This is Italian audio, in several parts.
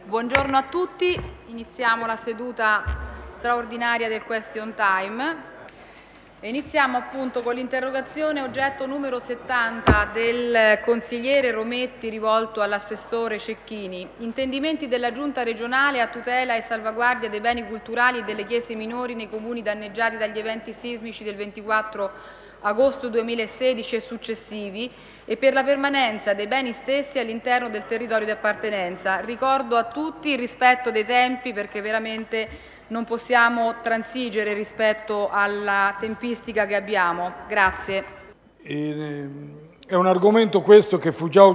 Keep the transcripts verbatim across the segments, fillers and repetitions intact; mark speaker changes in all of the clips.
Speaker 1: Buongiorno a tutti, iniziamo la seduta straordinaria del Question Time. E iniziamo appunto con l'interrogazione oggetto numero settanta del consigliere Rometti rivolto all'assessore Cecchini. Intendimenti della Giunta regionale a tutela e salvaguardia dei beni culturali e delle chiese minori nei comuni danneggiati dagli eventi sismici del ventiquattro agosto duemilasedici e successivi e per la permanenza dei beni stessi all'interno del territorio di appartenenza. Ricordo a tutti il rispetto dei tempi perché veramente non possiamo transigere rispetto alla tempistica che abbiamo. Grazie.
Speaker 2: È un argomento questo che fu già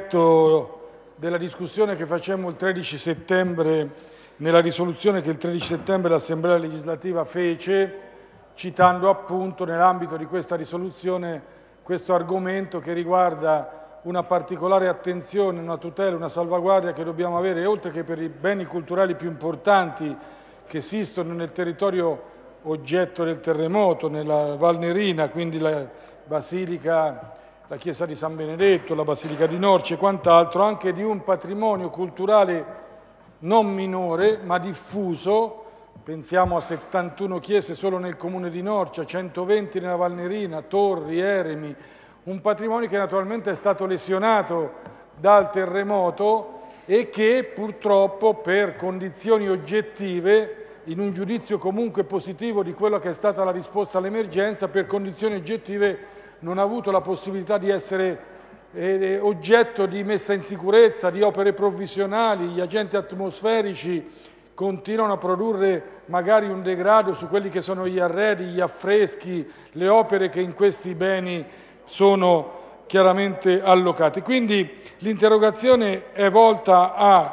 Speaker 2: oggetto della discussione che facemmo il tredici settembre, nella risoluzione che il tredici settembre l'Assemblea legislativa fece, citando appunto nell'ambito di questa risoluzione questo argomento che riguarda una particolare attenzione, una tutela, una salvaguardia che dobbiamo avere, oltre che per i beni culturali più importanti che esistono nel territorio oggetto del terremoto, nella Val Nerina, quindi la Basilica, la chiesa di San Benedetto, la Basilica di Norcia e quant'altro, anche di un patrimonio culturale non minore ma diffuso. Pensiamo a settantuno chiese solo nel comune di Norcia, centoventi nella Val Nerina, torri, eremi, un patrimonio che naturalmente è stato lesionato dal terremoto e che purtroppo per condizioni oggettive, in un giudizio comunque positivo di quella che è stata la risposta all'emergenza, per condizioni oggettive non ha avuto la possibilità di essere eh, oggetto di messa in sicurezza, di opere provvisionali. Gli agenti atmosferici continuano a produrre magari un degrado su quelli che sono gli arredi, gli affreschi, le opere che in questi beni sono chiaramente allocati. Quindi l'interrogazione è volta a,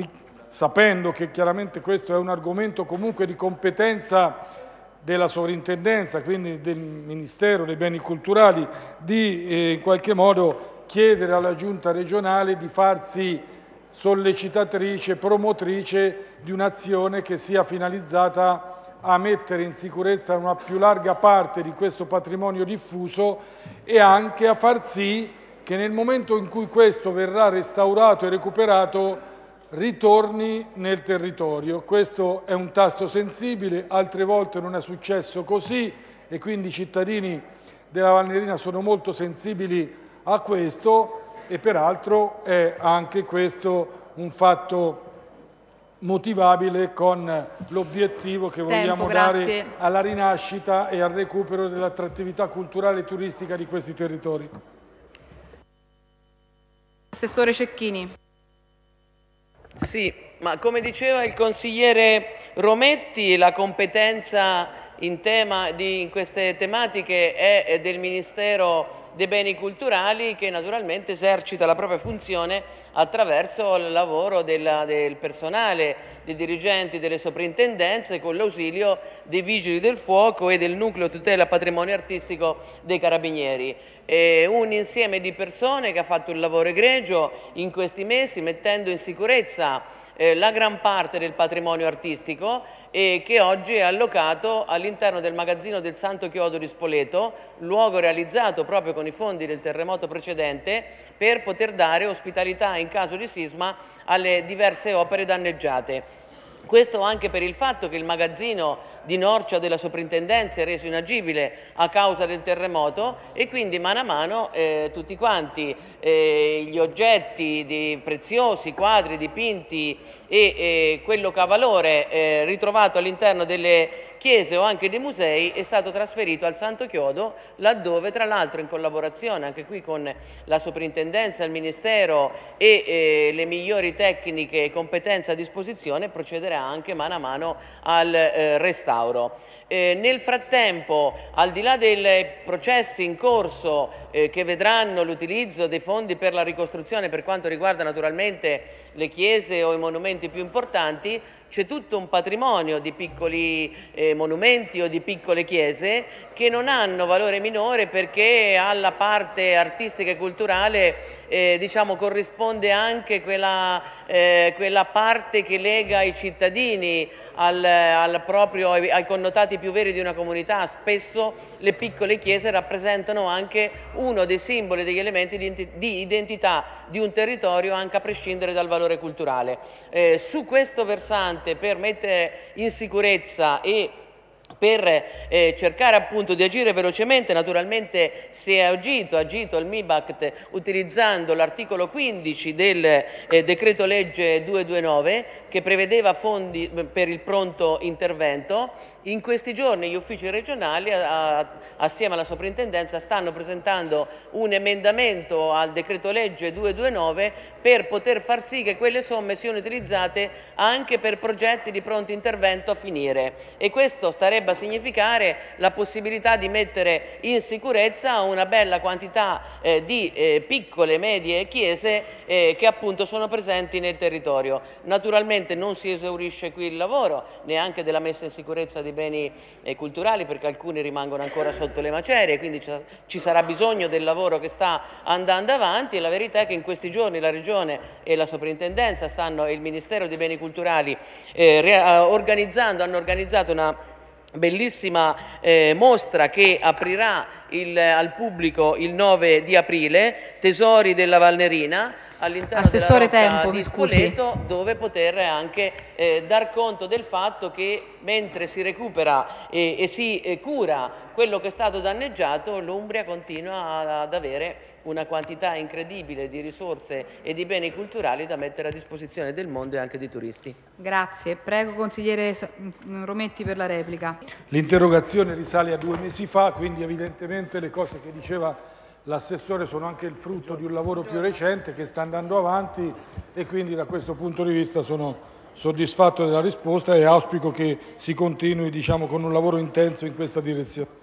Speaker 2: sapendo che chiaramente questo è un argomento comunque di competenza della sovrintendenza, quindi del Ministero dei Beni Culturali, di eh, in qualche modo chiedere alla Giunta regionale di farsi sollecitatrice, promotrice di un'azione che sia finalizzata a mettere in sicurezza una più larga parte di questo patrimonio diffuso e anche a far sì che nel momento in cui questo verrà restaurato e recuperato ritorni nel territorio. Questo è un tasto sensibile, altre volte non è successo così e quindi i cittadini della Val Nerina sono molto sensibili a questo e peraltro è anche questo un fatto motivabile con l'obiettivo che vogliamo
Speaker 1: Tempo,
Speaker 2: dare alla rinascita e al recupero dell'attrattività culturale e turistica di questi territori.
Speaker 1: Assessore Cecchini.
Speaker 3: Sì, ma come diceva il consigliere Rometti, la competenza in, tema di, in queste tematiche è del Ministero dei Beni Culturali, che naturalmente esercita la propria funzione attraverso il lavoro della, del personale, dei dirigenti delle soprintendenze, con l'ausilio dei Vigili del Fuoco e del Nucleo Tutela Patrimonio Artistico dei Carabinieri. È un insieme di persone che ha fatto un lavoro egregio in questi mesi, mettendo in sicurezza eh, la gran parte del patrimonio artistico e che oggi è allocato all'interno del magazzino del Santo Chiodo di Spoleto, luogo realizzato proprio con i fondi del terremoto precedente per poter dare ospitalità in caso di sisma alle diverse opere danneggiate. Questo anche per il fatto che il magazzino di Norcia della soprintendenza è reso inagibile a causa del terremoto e quindi mano a mano eh, tutti quanti eh, gli oggetti di preziosi, quadri, dipinti e eh, quello che ha valore eh, ritrovato all'interno delle chiese o anche dei musei è stato trasferito al Santo Chiodo, laddove tra l'altro in collaborazione anche qui con la soprintendenza, il Ministero e eh, le migliori tecniche e competenze a disposizione procederà anche mano a mano al eh, restauro. Eh, nel frattempo, al di là dei processi in corso eh, che vedranno l'utilizzo dei fondi per la ricostruzione per quanto riguarda naturalmente le chiese o i monumenti più importanti, c'è tutto un patrimonio di piccoli eh, monumenti o di piccole chiese che non hanno valore minore perché alla parte artistica e culturale eh, diciamo, corrisponde anche quella eh, quella parte che lega i cittadini al, al proprio, ai, ai connotati più veri di una comunità. Spesso le piccole chiese rappresentano anche uno dei simboli, degli elementi di, di identità di un territorio, anche a prescindere dal valore culturale. Eh, su questo versante, per mettere in sicurezza e per eh, cercare appunto di agire velocemente, naturalmente si è agito, agito il MIBACT utilizzando l'articolo quindici del eh, decreto legge duecentoventinove che prevedeva fondi per il pronto intervento. In questi giorni gli uffici regionali a, a, assieme alla soprintendenza stanno presentando un emendamento al decreto legge duecentoventinove per poter far sì che quelle somme siano utilizzate anche per progetti di pronto intervento a finire, e questo starebbe a significare la possibilità di mettere in sicurezza una bella quantità eh, di eh, piccole e medie chiese eh, che appunto sono presenti nel territorio. Naturalmente non si esaurisce qui il lavoro neanche della messa in sicurezza dei beni eh, culturali, perché alcuni rimangono ancora sotto le macerie, quindi ci sarà bisogno del lavoro che sta andando avanti, e la verità è che in questi giorni la Regione e la Soprintendenza stanno, e il Ministero dei Beni Culturali eh, organizzando, hanno organizzato una bellissima eh, mostra che aprirà il, al pubblico il nove di aprile, Tesori della Valnerina, all'interno della Rocca
Speaker 1: tempo,
Speaker 3: di Spoleto, dove poter anche eh, dar conto del fatto che mentre si recupera e, e si eh, cura quello che è stato danneggiato, l'Umbria continua ad avere una quantità incredibile di risorse e di beni culturali da mettere a disposizione del mondo e anche di turisti.
Speaker 1: Grazie. Prego consigliere Rometti per la replica.
Speaker 2: L'interrogazione risale a due mesi fa, quindi evidentemente le cose che diceva l'assessore sono anche il frutto di un lavoro più recente che sta andando avanti, e quindi da questo punto di vista sono soddisfatto della risposta e auspico che si continui, diciamo, con un lavoro intenso in questa direzione.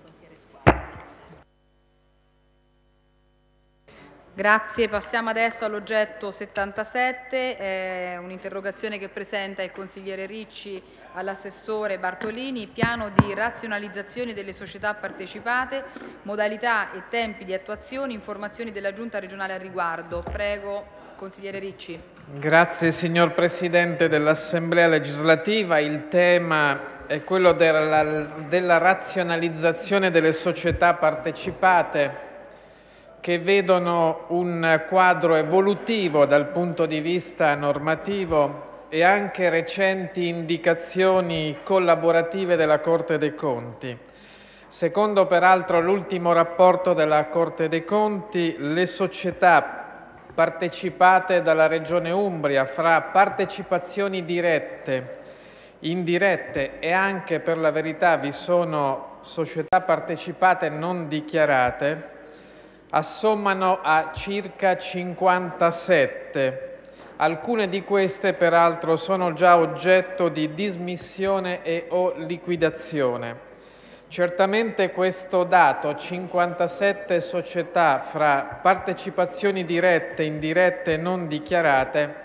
Speaker 1: Grazie, passiamo adesso all'oggetto settantasette, eh, un'interrogazione che presenta il consigliere Ricci all'assessore Bartolini, piano di razionalizzazione delle società partecipate, modalità e tempi di attuazione, informazioni della Giunta regionale al riguardo. Prego, consigliere Ricci.
Speaker 4: Grazie signor Presidente dell'Assemblea legislativa. Il tema è quello della, della razionalizzazione delle società partecipate, che vedono un quadro evolutivo dal punto di vista normativo e anche recenti indicazioni collaborative della Corte dei Conti. Secondo peraltro l'ultimo rapporto della Corte dei Conti, le società partecipate dalla Regione Umbria fra partecipazioni dirette, indirette e anche, per la verità, vi sono società partecipate non dichiarate, assommano a circa cinquantasette. Alcune di queste, peraltro, sono già oggetto di dismissione e o liquidazione. Certamente questo dato, cinquantasette società fra partecipazioni dirette, indirette e non dichiarate,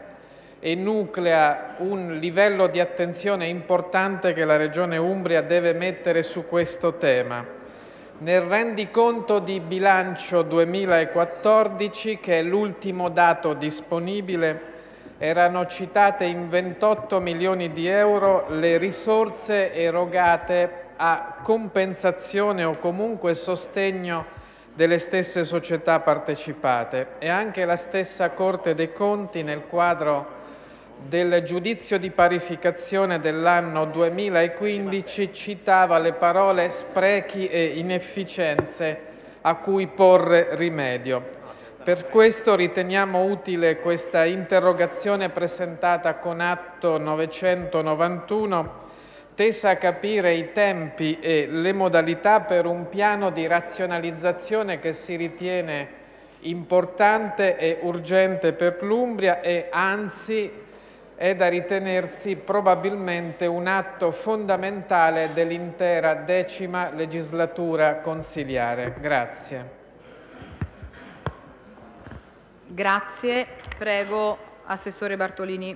Speaker 4: enuclea un livello di attenzione importante che la Regione Umbria deve mettere su questo tema. Nel rendiconto di bilancio duemilaquattordici, che è l'ultimo dato disponibile, erano citate in ventotto milioni di euro le risorse erogate a compensazione o comunque sostegno delle stesse società partecipate, e anche la stessa Corte dei Conti, nel quadro del giudizio di parificazione dell'anno duemilaquindici, citava le parole sprechi e inefficienze a cui porre rimedio. Per questo riteniamo utile questa interrogazione presentata con atto novecentonovantuno, tesa a capire i tempi e le modalità per un piano di razionalizzazione che si ritiene importante e urgente per l'Umbria, e anzi è da ritenersi probabilmente un atto fondamentale dell'intera decima legislatura consiliare. Grazie.
Speaker 1: Grazie. Prego, Assessore Bartolini.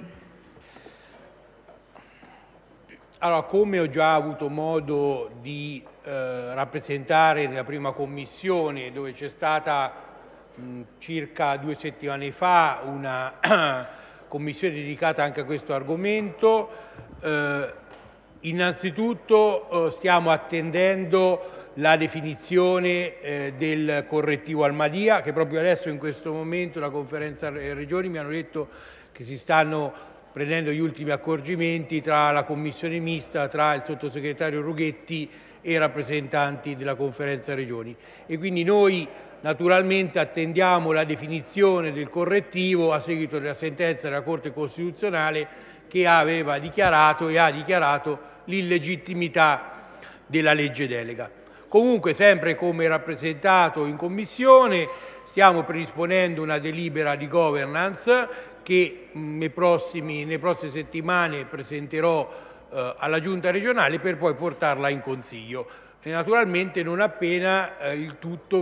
Speaker 5: Allora, come ho già avuto modo di eh, rappresentare nella prima commissione, dove c'è stata mh, circa due settimane fa una commissione dedicata anche a questo argomento. Eh, innanzitutto eh, stiamo attendendo la definizione eh, del correttivo Almadia, che proprio adesso in questo momento la conferenza regioni mi hanno detto che si stanno prendendo gli ultimi accorgimenti tra la commissione mista, tra il sottosegretario Rughetti e i rappresentanti della conferenza regioni, e quindi noi naturalmente attendiamo la definizione del correttivo a seguito della sentenza della Corte Costituzionale che aveva dichiarato e ha dichiarato l'illegittimità della legge delega. Comunque, sempre come rappresentato in Commissione, stiamo predisponendo una delibera di governance che nei prossimi, nelle prossime settimane presenterò eh, alla Giunta regionale per poi portarla in Consiglio. E naturalmente non appena eh, il tutto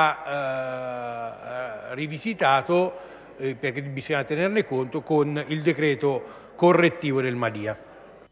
Speaker 5: verrà eh, rivisitato, eh, perché bisogna tenerne conto, con il decreto correttivo del Madia.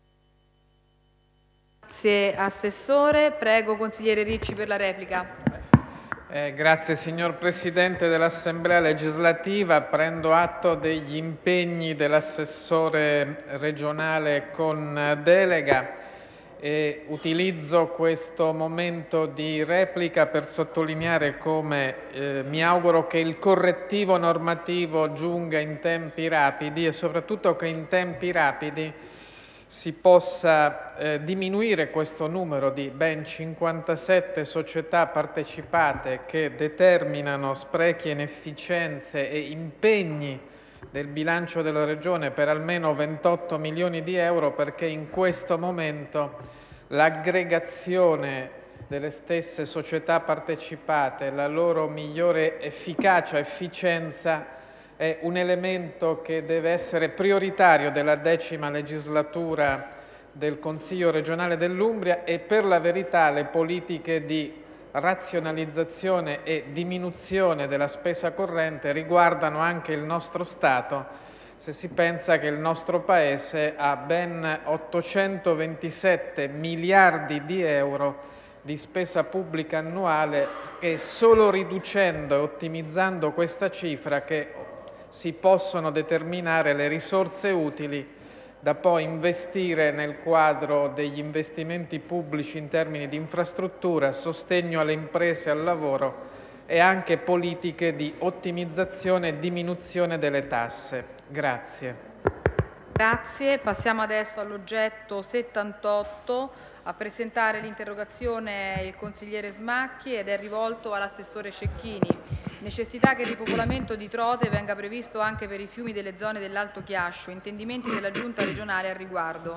Speaker 1: Grazie Assessore. Prego Consigliere Ricci per la replica.
Speaker 4: Eh, grazie signor Presidente dell'Assemblea legislativa. Prendo atto degli impegni dell'assessore regionale con delega e utilizzo questo momento di replica per sottolineare come eh, mi auguro che il correttivo normativo giunga in tempi rapidi e soprattutto che in tempi rapidi si possa eh, diminuire questo numero di ben cinquantasette società partecipate che determinano sprechi, inefficienze e impegni del bilancio della Regione per almeno ventotto milioni di euro, perché in questo momento l'aggregazione delle stesse società partecipate, la loro migliore efficacia, efficienza, è un elemento che deve essere prioritario della decima legislatura del Consiglio regionale dell'Umbria e per la verità le politiche di razionalizzazione e diminuzione della spesa corrente riguardano anche il nostro Stato, se si pensa che il nostro Paese ha ben ottocentoventisette miliardi di euro di spesa pubblica annuale e solo riducendo e ottimizzando questa cifra che si possono determinare le risorse utili da poi investire nel quadro degli investimenti pubblici in termini di infrastruttura, sostegno alle imprese e al lavoro e anche politiche di ottimizzazione e diminuzione delle tasse. Grazie.
Speaker 1: Grazie. Passiamo adesso all'oggetto settantotto. A presentare l'interrogazione il consigliere Smacchi ed è rivolto all'assessore Cecchini. Necessità che il ripopolamento di Trote venga previsto anche per i fiumi delle zone dell'Alto Chiascio. Intendimenti della Giunta regionale al riguardo.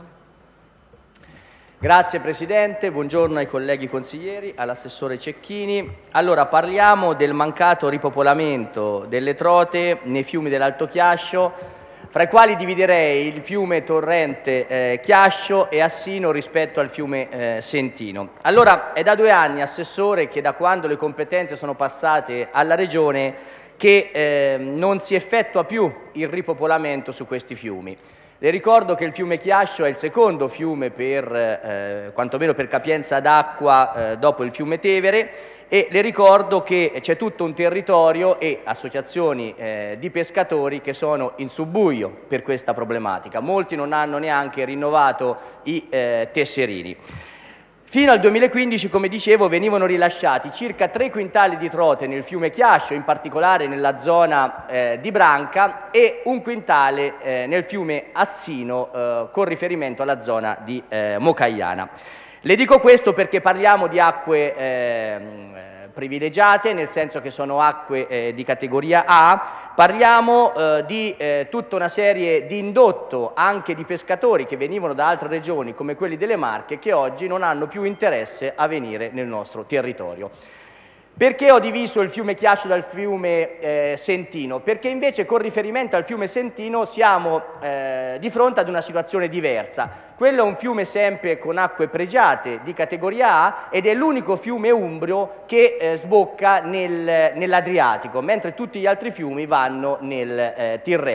Speaker 6: Grazie Presidente, buongiorno ai colleghi consiglieri, all'assessore Cecchini. Allora, parliamo del mancato ripopolamento delle trote nei fiumi dell'Alto Chiascio, fra i quali dividerei il fiume torrente eh, Chiascio e Assino rispetto al fiume eh, Sentino. Allora, è da due anni, Assessore, che da quando le competenze sono passate alla Regione, che eh, non si effettua più il ripopolamento su questi fiumi. Le ricordo che il fiume Chiascio è il secondo fiume, per, eh, quantomeno per capienza d'acqua, eh, dopo il fiume Tevere, e le ricordo che c'è tutto un territorio e associazioni eh, di pescatori che sono in subbuglio per questa problematica. Molti non hanno neanche rinnovato i eh, tesserini. Fino al duemilaquindici, come dicevo, venivano rilasciati circa tre quintali di trote nel fiume Chiascio, in particolare nella zona eh, di Branca, e un quintale eh, nel fiume Assino eh, con riferimento alla zona di eh, Mocagliana. Le dico questo perché parliamo di acque eh, privilegiate, nel senso che sono acque eh, di categoria A, parliamo eh, di eh, tutta una serie di indotto anche di pescatori che venivano da altre regioni come quelli delle Marche, che oggi non hanno più interesse a venire nel nostro territorio. Perché ho diviso il fiume Chiascio dal fiume eh, Sentino? Perché invece con riferimento al fiume Sentino siamo eh, di fronte ad una situazione diversa. Quello è un fiume sempre con acque pregiate di categoria A ed è l'unico fiume umbro che eh, sbocca nel, nell'Adriatico, mentre tutti gli altri fiumi vanno nel eh, Tirreno.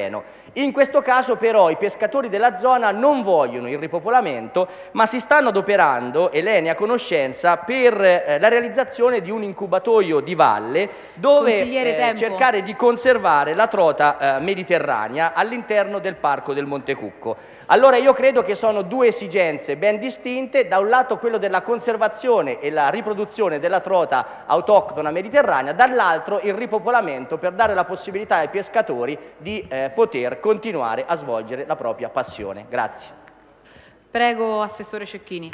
Speaker 6: In questo caso però i pescatori della zona non vogliono il ripopolamento, ma si stanno adoperando, e lei ne ha conoscenza, per eh, la realizzazione di un incubatoio di valle dove eh, cercare di conservare la trota eh, mediterranea all'interno del parco del Monte Cucco. Allora io credo che sono due esigenze ben distinte, da un lato quello della conservazione e la riproduzione della trota autoctona mediterranea, dall'altro il ripopolamento per dare la possibilità ai pescatori di eh, poter continuare a svolgere la propria passione. Grazie.
Speaker 1: Prego, Assessore Cecchini.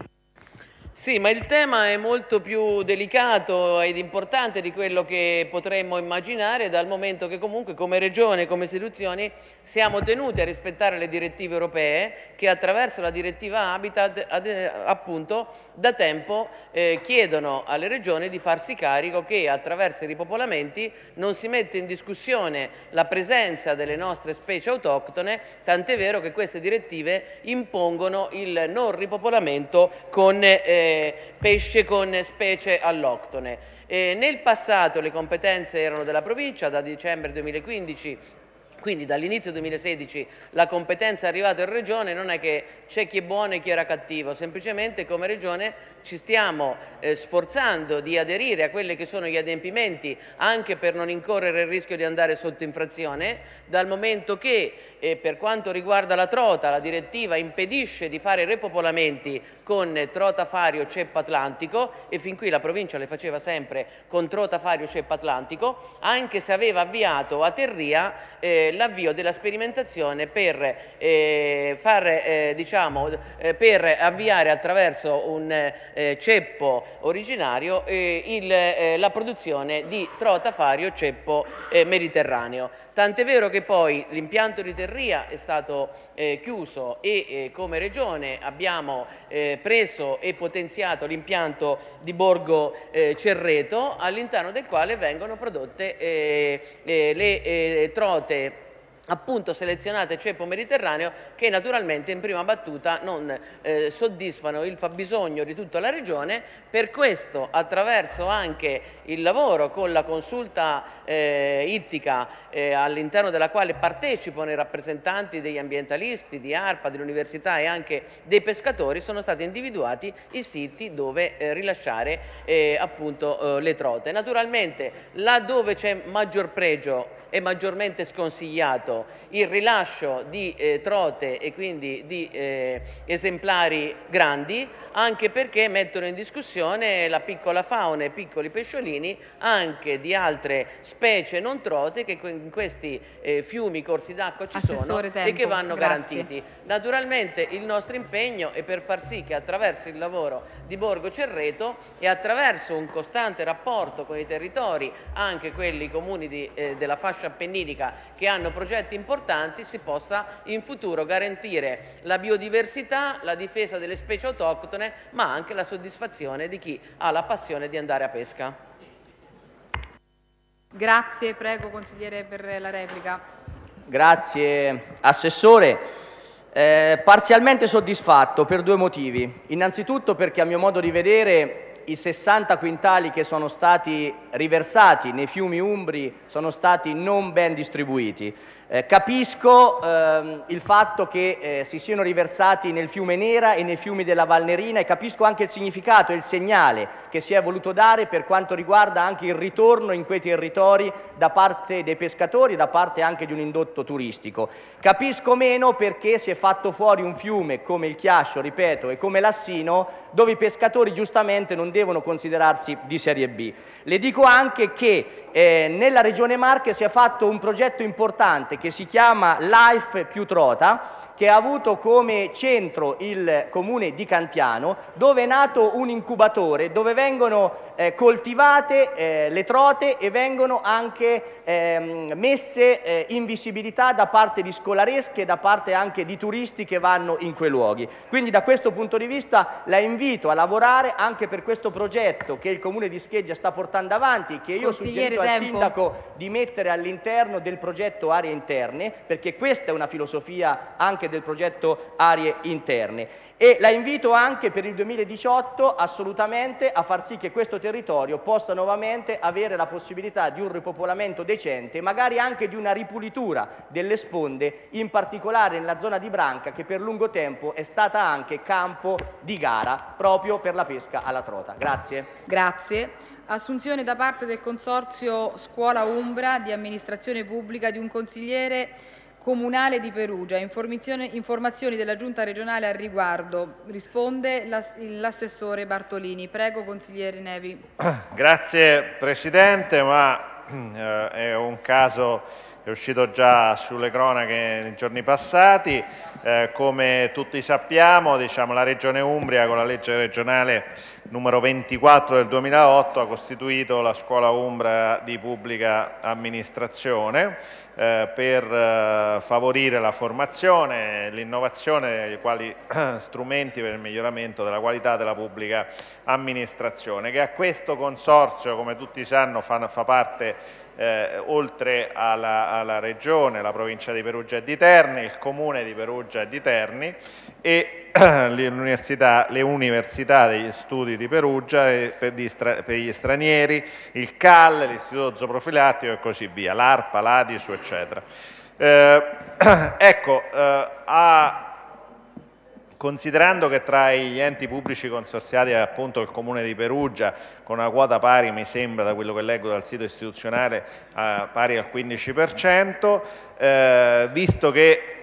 Speaker 3: Sì, ma il tema è molto più delicato ed importante di quello che potremmo immaginare, dal momento che comunque come Regione, come istituzioni, siamo tenuti a rispettare le direttive europee che attraverso la direttiva Habitat ad, appunto da tempo eh, chiedono alle Regioni di farsi carico che attraverso i ripopolamenti non si mette in discussione la presenza delle nostre specie autoctone, tant'è vero che queste direttive impongono il non ripopolamento con eh, pesce con specie alloctone. Eh, nel passato le competenze erano della provincia, da dicembre duemilaquindici, quindi dall'inizio duemilasedici la competenza è arrivata in Regione. Non è che c'è chi è buono e chi era cattivo, semplicemente come Regione ci stiamo eh, sforzando di aderire a quelli che sono gli adempimenti, anche per non incorrere il rischio di andare sotto infrazione, dal momento che eh, per quanto riguarda la trota la direttiva impedisce di fare repopolamenti con trota fario ceppo atlantico, e fin qui la provincia le faceva sempre con trota fario ceppo atlantico, anche se aveva avviato a Terria eh, l'avvio della sperimentazione per, eh, far, eh, diciamo, eh, per avviare attraverso un eh, ceppo originario eh, il, eh, la produzione di trota fario ceppo eh, mediterraneo. Tant'è vero che poi l'impianto di Terria è stato eh, chiuso e eh, come Regione abbiamo eh, preso e potenziato l'impianto di Borgo eh, Cerreto, all'interno del quale vengono prodotte eh, eh, le eh, trote appunto selezionate ceppo mediterraneo, che naturalmente in prima battuta non eh, soddisfano il fabbisogno di tutta la Regione. Per questo, attraverso anche il lavoro con la consulta eh, ittica eh, all'interno della quale partecipano i rappresentanti degli ambientalisti, di ARPA, dell'università e anche dei pescatori, sono stati individuati i siti dove eh, rilasciare eh, appunto eh, le trote. Naturalmente laddove c'è maggior pregio è maggiormente sconsigliato il rilascio di eh, trote e quindi di eh, esemplari grandi, anche perché mettono in discussione la piccola fauna e piccoli pesciolini anche di altre specie non trote che in questi eh, fiumi, corsi d'acqua ci
Speaker 1: Assessore,
Speaker 3: sono
Speaker 1: tempo.
Speaker 3: e che vanno
Speaker 1: Grazie.
Speaker 3: garantiti. Naturalmente il nostro impegno è per far sì che attraverso il lavoro di Borgo Cerreto e attraverso un costante rapporto con i territori, anche quelli comuni di, eh, della fascia appenninica che hanno progetti importanti, si possa in futuro garantire la biodiversità, la difesa delle specie autoctone, ma anche la soddisfazione di chi ha la passione di andare a pesca.
Speaker 1: Grazie, prego consigliere per la replica.
Speaker 6: Grazie Assessore. Eh, parzialmente soddisfatto per due motivi. Innanzitutto perché a mio modo di vedere i sessanta quintali che sono stati riversati nei fiumi umbri sono stati non ben distribuiti. Eh, capisco ehm, il fatto che eh, si siano riversati nel fiume Nera e nei fiumi della Valnerina, e capisco anche il significato e il segnale che si è voluto dare per quanto riguarda anche il ritorno in quei territori da parte dei pescatori, da parte anche di un indotto turistico. Capisco meno perché si è fatto fuori un fiume come il Chiascio, ripeto, e come l'Assino, dove i pescatori giustamente non devono considerarsi di serie B. Le dico anche che eh, nella Regione Marche si è fatto un progetto importante che si chiama Life più Trota, che ha avuto come centro il comune di Cantiano, dove è nato un incubatore dove vengono eh, coltivate eh, le trote e vengono anche eh, messe eh, in visibilità da parte di scolaresche e da parte anche di turisti che vanno in quei luoghi. Quindi da questo punto di vista la invito a lavorare anche per questo progetto che il comune di Scheggia sta portando avanti, che io ho suggerito al sindaco di mettere all'interno del progetto Area Intera interne, perché questa è una filosofia anche del progetto Aree Interne. E la invito anche per il duemiladiciotto assolutamente a far sì che questo territorio possa nuovamente avere la possibilità di un ripopolamento decente, magari anche di una ripulitura delle sponde, in particolare nella zona di Branca, che per lungo tempo è stata anche campo di gara proprio per la pesca alla trota. Grazie.
Speaker 1: Grazie. Assunzione da parte del Consorzio Scuola Umbra di Amministrazione Pubblica di un consigliere comunale di Perugia. Informazioni della Giunta regionale al riguardo. Risponde l'assessore Bartolini. Prego, consigliere Nevi.
Speaker 7: Grazie Presidente, ma eh, è un caso che è uscito già sulle cronache nei giorni passati. Eh, come tutti sappiamo, diciamo, la Regione Umbria con la legge regionale numero ventiquattro del duemilaotto ha costituito la Scuola Umbra di Pubblica Amministrazione eh, per eh, favorire la formazione e l'innovazione dei quali strumenti per il miglioramento della qualità della pubblica amministrazione, che a questo consorzio, come tutti sanno, fa, fa parte Eh, oltre alla, alla Regione, la provincia di Perugia e di Terni, il Comune di Perugia e di Terni e l'università, le università degli studi di Perugia e per, gli stra, per gli stranieri, il C A L, l'Istituto Zooprofilattico e così via, l'ARPA, l'Adisu, eccetera. Eh, ecco, eh, a Considerando che tra gli enti pubblici consorziati è appunto il Comune di Perugia, con una quota pari, mi sembra, da quello che leggo dal sito istituzionale, eh, pari al quindici per cento, eh, visto che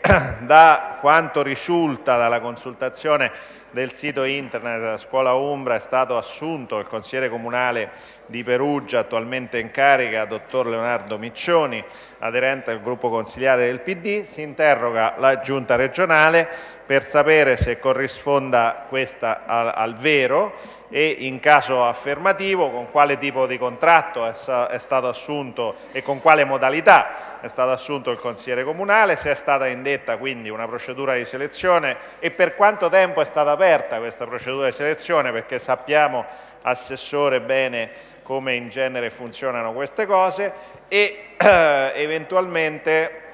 Speaker 7: da quanto risulta dalla consultazione del sito internet della Scuola Umbra è stato assunto il consigliere comunale di Perugia, attualmente in carica, dottor Leonardo Miccioni, aderente al gruppo consigliare del P D, si interroga la Giunta regionale per sapere se corrisponda questa al, al vero e in caso affermativo con quale tipo di contratto è, è stato assunto e con quale modalità è stato assunto il consigliere comunale, se è stata indetta quindi una procedura di selezione e per quanto tempo è stata aperta questa procedura di selezione, perché sappiamo, Assessore, bene come in genere funzionano queste cose e eh, eventualmente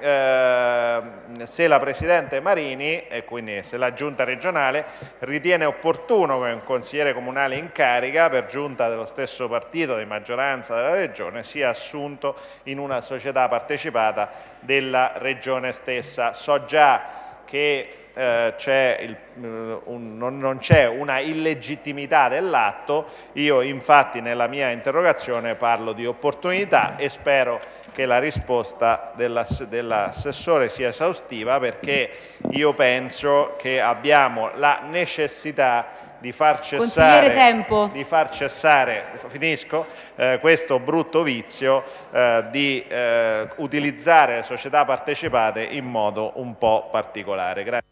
Speaker 7: eh, se la Presidente Marini e quindi se la Giunta regionale ritiene opportuno che un consigliere comunale in carica per giunta dello stesso partito di maggioranza della Regione sia assunto in una società partecipata della Regione stessa. So già che eh, c'è il, un, non, non c'è una illegittimità dell'atto, io infatti nella mia interrogazione parlo di opportunità e spero che la risposta dell'assessore sia esaustiva, perché io penso che abbiamo la necessità di far cessare, di far cessare finisco, eh, questo brutto vizio eh, di eh, utilizzare le società partecipate in modo un po' particolare. Grazie.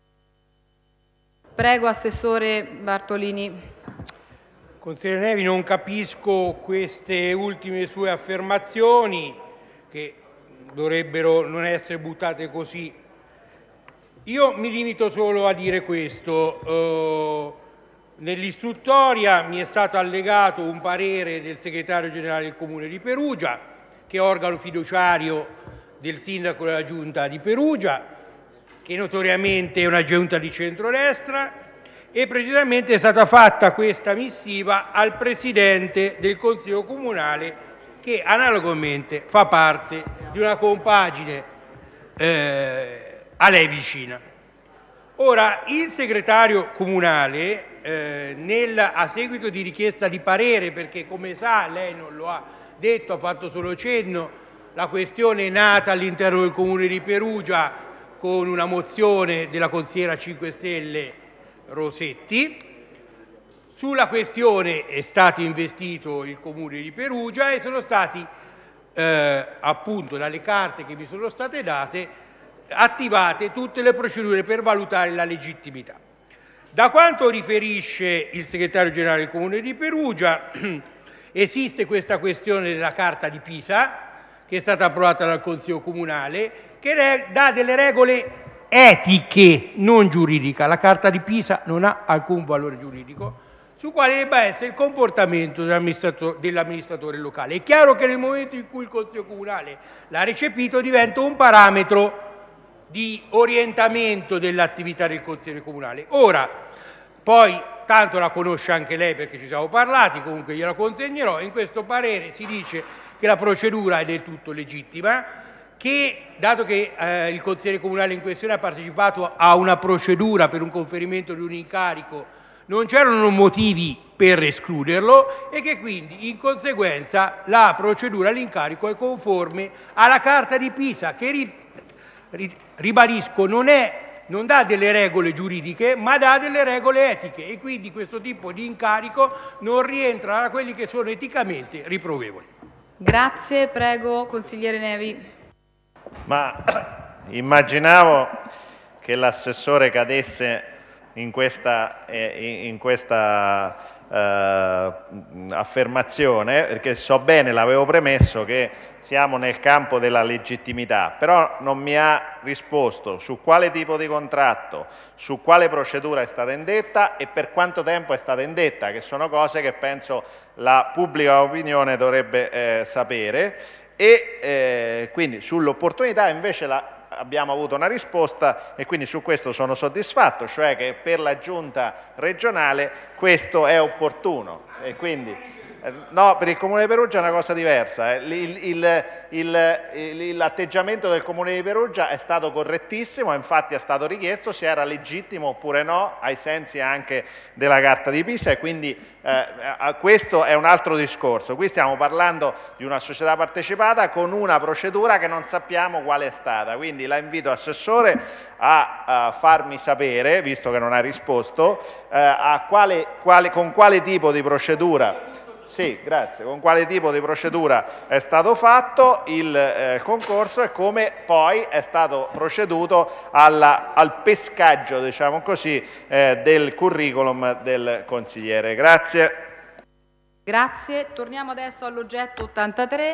Speaker 1: Prego, Assessore Bartolini.
Speaker 5: Consigliere Nevi, non capisco queste ultime sue affermazioni che dovrebbero non essere buttate così. Io mi limito solo a dire questo. Uh, Nell'istruttoria mi è stato allegato un parere del segretario generale del Comune di Perugia, che è organo fiduciario del sindaco della Giunta di Perugia, che notoriamente è una giunta di centrodestra, e precisamente è stata fatta questa missiva al Presidente del Consiglio Comunale, che analogamente fa parte di una compagine eh, a lei vicina. Ora, il segretario comunale, eh, nel, a seguito di richiesta di parere, perché come sa, lei non lo ha detto, ha fatto solo cenno, la questione è nata all'interno del Comune di Perugia con una mozione della consigliera cinque Stelle Rosetti. Sulla questione è stato investito il Comune di Perugia e sono stati, eh, appunto, dalle carte che mi sono state date, attivate tutte le procedure per valutare la legittimità. Da quanto riferisce il segretario generale del Comune di Perugia, esiste questa questione della Carta di Pisa, che è stata approvata dal Consiglio Comunale, che dà delle regole etiche, non giuridiche. La Carta di Pisa non ha alcun valore giuridico, su quale debba essere il comportamento dell'amministratore, dell'amministratore locale. È chiaro che nel momento in cui il Consiglio Comunale l'ha recepito diventa un parametro di orientamento dell'attività del Consiglio Comunale. Ora, poi, tanto la conosce anche lei perché ci siamo parlati, comunque gliela consegnerò, in questo parere si dice che la procedura è del tutto legittima, che dato che eh, il consigliere comunale in questione ha partecipato a una procedura per un conferimento di un incarico, non c'erano motivi per escluderlo e che quindi in conseguenza la procedura all'incarico è conforme alla Carta di Pisa che ri, ri, ribadisco non, è, non dà delle regole giuridiche ma dà delle regole etiche e quindi questo tipo di incarico non rientra tra quelli che sono eticamente riprovevoli.
Speaker 1: Grazie, prego consigliere Nevi.
Speaker 7: Ma immaginavo che l'assessore cadesse in questa, eh, in questa eh, affermazione, perché so bene, l'avevo premesso, che siamo nel campo della legittimità, però non mi ha risposto su quale tipo di contratto, su quale procedura è stata indetta e per quanto tempo è stata indetta, che sono cose che penso la pubblica opinione dovrebbe eh, sapere. E eh, quindi sull'opportunità invece la, abbiamo avuto una risposta e quindi su questo sono soddisfatto, cioè che per la giunta regionale questo è opportuno e quindi eh, no, per il Comune di Perugia è una cosa diversa, eh. l'atteggiamento del Comune di Perugia è stato correttissimo, infatti è stato richiesto se era legittimo oppure no ai sensi anche della Carta di Pisa e quindi eh, questo è un altro discorso. Qui stiamo parlando di una società partecipata con una procedura che non sappiamo quale è stata, quindi la invito Assessore a, a farmi sapere, visto che non ha risposto, eh, a quale, quale, con quale tipo di procedura Sì, grazie. Con quale tipo di procedura è stato fatto il eh, concorso e come poi è stato proceduto alla, al pescaggio, diciamo così, eh, del curriculum del consigliere. Grazie.
Speaker 1: Grazie. Torniamo adesso all'oggetto ottantatré.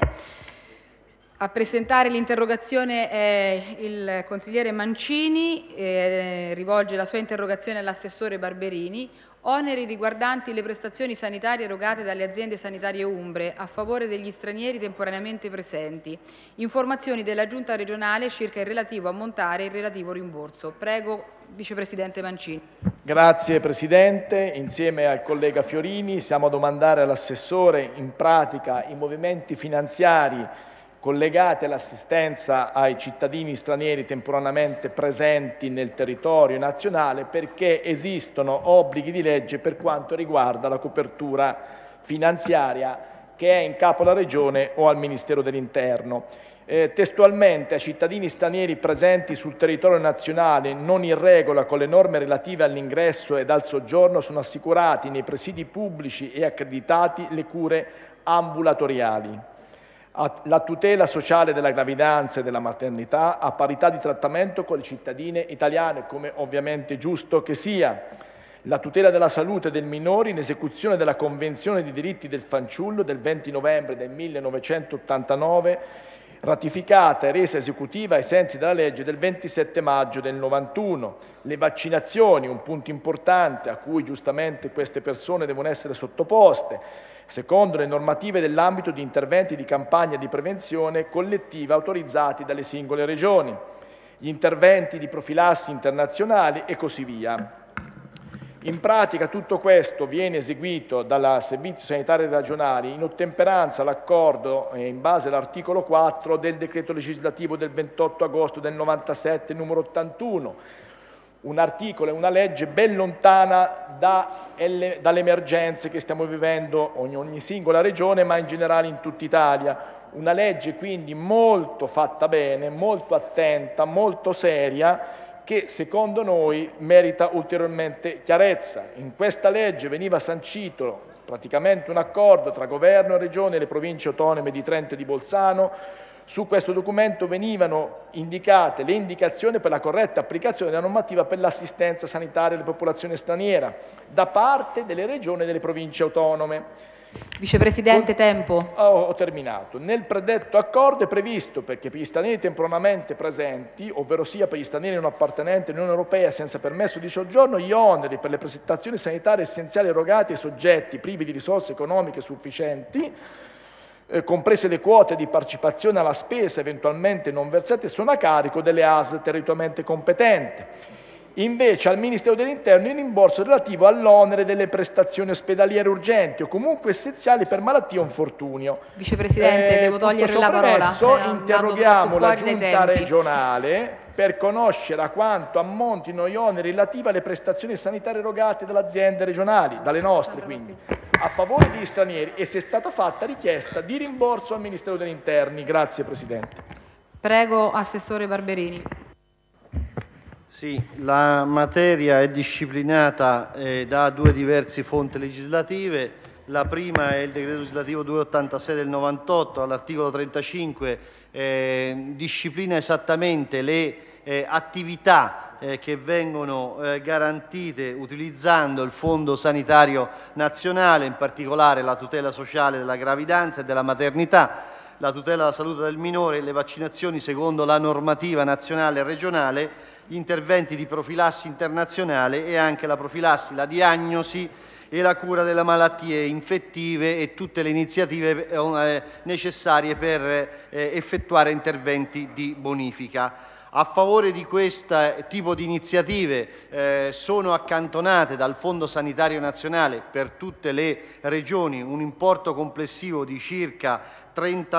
Speaker 1: A presentare l'interrogazione è il consigliere Mancini, eh, rivolge la sua interrogazione all'assessore Barberini. Oneri riguardanti le prestazioni sanitarie erogate dalle aziende sanitarie umbre a favore degli stranieri temporaneamente presenti. Informazioni della Giunta regionale circa il relativo ammontare e il relativo rimborso. Prego, Vicepresidente Mancini.
Speaker 8: Grazie Presidente. Insieme al collega Fiorini siamo a domandare all'assessore in pratica i movimenti finanziari collegati all'assistenza ai cittadini stranieri temporaneamente presenti nel territorio nazionale perché esistono obblighi di legge per quanto riguarda la copertura finanziaria che è in capo alla Regione o al Ministero dell'Interno. Eh, testualmente ai cittadini stranieri presenti sul territorio nazionale non in regola con le norme relative all'ingresso ed al soggiorno sono assicurati nei presidi pubblici e accreditati le cure ambulatoriali. La tutela sociale della gravidanza e della maternità a parità di trattamento con le cittadine italiane, come ovviamente è giusto che sia. La tutela della salute del minore in esecuzione della Convenzione dei diritti del fanciullo del venti novembre del millenovecentottantanove, ratificata e resa esecutiva ai sensi della legge del ventisette maggio del novantuno. Le vaccinazioni, un punto importante a cui giustamente queste persone devono essere sottoposte, secondo le normative dell'ambito di interventi di campagna di prevenzione collettiva autorizzati dalle singole regioni, gli interventi di profilassi internazionali e così via. In pratica tutto questo viene eseguito dal Servizio Sanitario Regionale in ottemperanza all'accordo eh, in base all'articolo quattro del decreto legislativo del ventotto agosto del novantasette numero ottantuno, un articolo e una legge ben lontana da, dalle emergenze che stiamo vivendo in ogni singola regione, ma in generale in tutta Italia. Una legge quindi molto fatta bene, molto attenta, molto seria, che secondo noi merita ulteriormente chiarezza. In questa legge veniva sancito praticamente un accordo tra Governo e Regione e le province autonome di Trento e di Bolzano. Su questo documento venivano indicate le indicazioni per la corretta applicazione della normativa per l'assistenza sanitaria alle popolazioni straniera da parte delle regioni e delle province autonome.
Speaker 1: Vicepresidente, tempo.
Speaker 8: Ho, ho terminato. Nel predetto accordo è previsto perché per gli stranieri temporaneamente presenti, ovvero sia per gli stranieri non appartenenti all'Unione Europea senza permesso di soggiorno, gli oneri per le prestazioni sanitarie essenziali erogati ai soggetti privi di risorse economiche sufficienti, eh, comprese le quote di partecipazione alla spesa eventualmente non versate, sono a carico delle A S L territorialmente competenti. Invece al Ministero dell'Interno il rimborso relativo all'onere delle prestazioni ospedaliere urgenti o comunque essenziali per malattia o infortunio.
Speaker 1: Vicepresidente,
Speaker 8: Eh,
Speaker 1: devo togliere
Speaker 8: tutto
Speaker 1: la
Speaker 8: ciò
Speaker 1: parola.
Speaker 8: premesso,
Speaker 1: sei andato
Speaker 8: interroghiamo
Speaker 1: troppo
Speaker 8: la
Speaker 1: fuori dai
Speaker 8: Giunta
Speaker 1: tempi.
Speaker 8: regionale per conoscere a quanto ammontino gli oneri relativi alle prestazioni sanitarie erogate dalle aziende regionali, dalle nostre quindi, a favore degli stranieri e se è stata fatta richiesta di rimborso al Ministero degli Interni. Grazie Presidente.
Speaker 1: Prego, Assessore Barberini.
Speaker 9: Sì, la materia è disciplinata eh, da due diverse fonti legislative. La prima è il decreto legislativo duecentottantasei del novantotto, all'articolo trentacinque eh, disciplina esattamente le eh, attività eh, che vengono eh, garantite utilizzando il Fondo Sanitario Nazionale, in particolare la tutela sociale della gravidanza e della maternità, la tutela della salute del minore, le vaccinazioni secondo la normativa nazionale e regionale, gli interventi di profilassi internazionale e anche la profilassi, la diagnosi e la cura delle malattie infettive e tutte le iniziative eh, necessarie per eh, effettuare interventi di bonifica. A favore di questo tipo di iniziative eh, sono accantonate dal Fondo Sanitario Nazionale per tutte le regioni un importo complessivo di circa trenta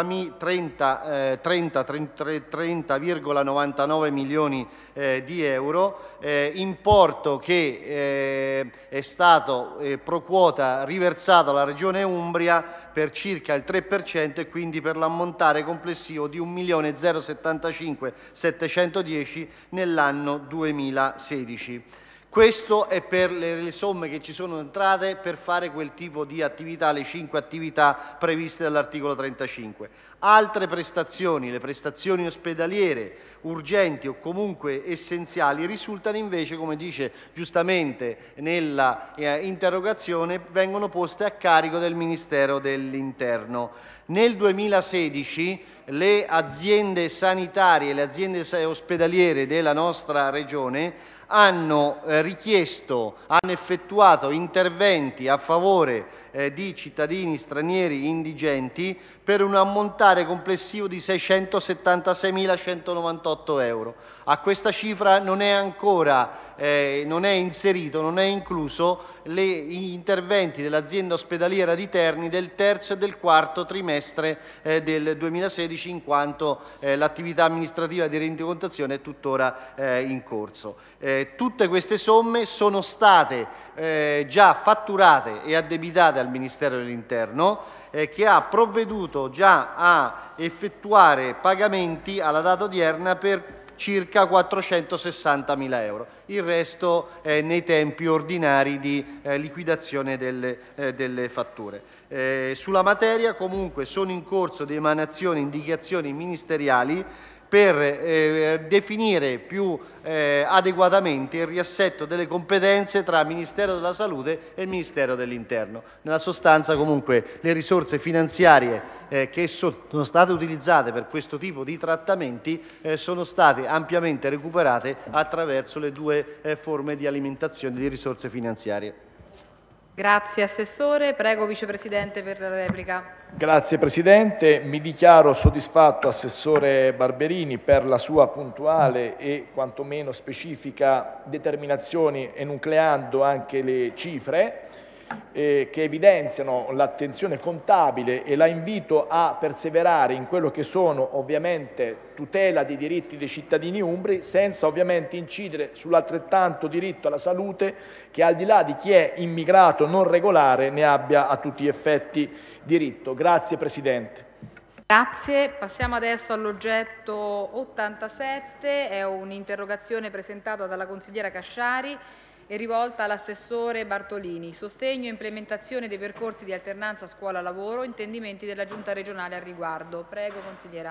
Speaker 9: virgola novantanove milioni eh, di euro, eh, importo che eh, è stato eh, pro quota riversato alla Regione Umbria per circa il tre per cento e quindi per l'ammontare complessivo di un milione settantacinque settecentodieci nell'anno duemilasedici. Questo è per le, le somme che ci sono entrate per fare quel tipo di attività, le cinque attività previste dall'articolo trentacinque. Altre prestazioni, le prestazioni ospedaliere urgenti o comunque essenziali, risultano invece, come dice giustamente nella eh, interrogazione, vengono poste a carico del Ministero dell'Interno. Nel duemilasedici le aziende sanitarie, le aziende ospedaliere della nostra Regione hanno eh, richiesto, hanno effettuato interventi a favore eh, di cittadini stranieri indigenti per un ammontare complessivo di seicentosettantaseimilacentonovantotto euro. A questa cifra non è ancora eh, non è inserito, non è incluso le, gli interventi dell'azienda ospedaliera di Terni del terzo e del quarto trimestre eh, del duemilasedici, in quanto eh, l'attività amministrativa di rendicontazione è tuttora eh, in corso. Eh, tutte queste somme sono state eh, già fatturate e addebitate al Ministero dell'Interno, eh, che ha provveduto già a effettuare pagamenti alla data odierna per circa quattrocentosessantamila euro. Il resto è nei tempi ordinari di eh, liquidazione delle, eh, delle fatture. Eh, sulla materia comunque sono in corso di emanazione indicazioni ministeriali per eh, definire più eh, adeguatamente il riassetto delle competenze tra Ministero della Salute e il Ministero dell'Interno. Nella sostanza comunque le risorse finanziarie eh, che sono state utilizzate per questo tipo di trattamenti eh, sono state ampiamente recuperate attraverso le due eh, forme di alimentazione di risorse finanziarie.
Speaker 1: Grazie Assessore. Prego Vicepresidente per la replica.
Speaker 8: Grazie Presidente, mi dichiaro soddisfatto Assessore Barberini per la sua puntuale e quantomeno specifica determinazione, enucleando anche le cifre eh, che evidenziano l'attenzione contabile, e la invito a perseverare in quello che sono ovviamente tutela dei diritti dei cittadini umbri, senza ovviamente incidere sull'altrettanto diritto alla salute che, al di là di chi è immigrato non regolare, ne abbia a tutti gli effetti diritto. Grazie Presidente.
Speaker 1: Grazie. Passiamo adesso all'oggetto ottantasette, è un'interrogazione presentata dalla consigliera Casciari e rivolta all'assessore Bartolini. Sostegno e implementazione dei percorsi di alternanza scuola-lavoro, intendimenti della Giunta regionale al riguardo. Prego consigliera.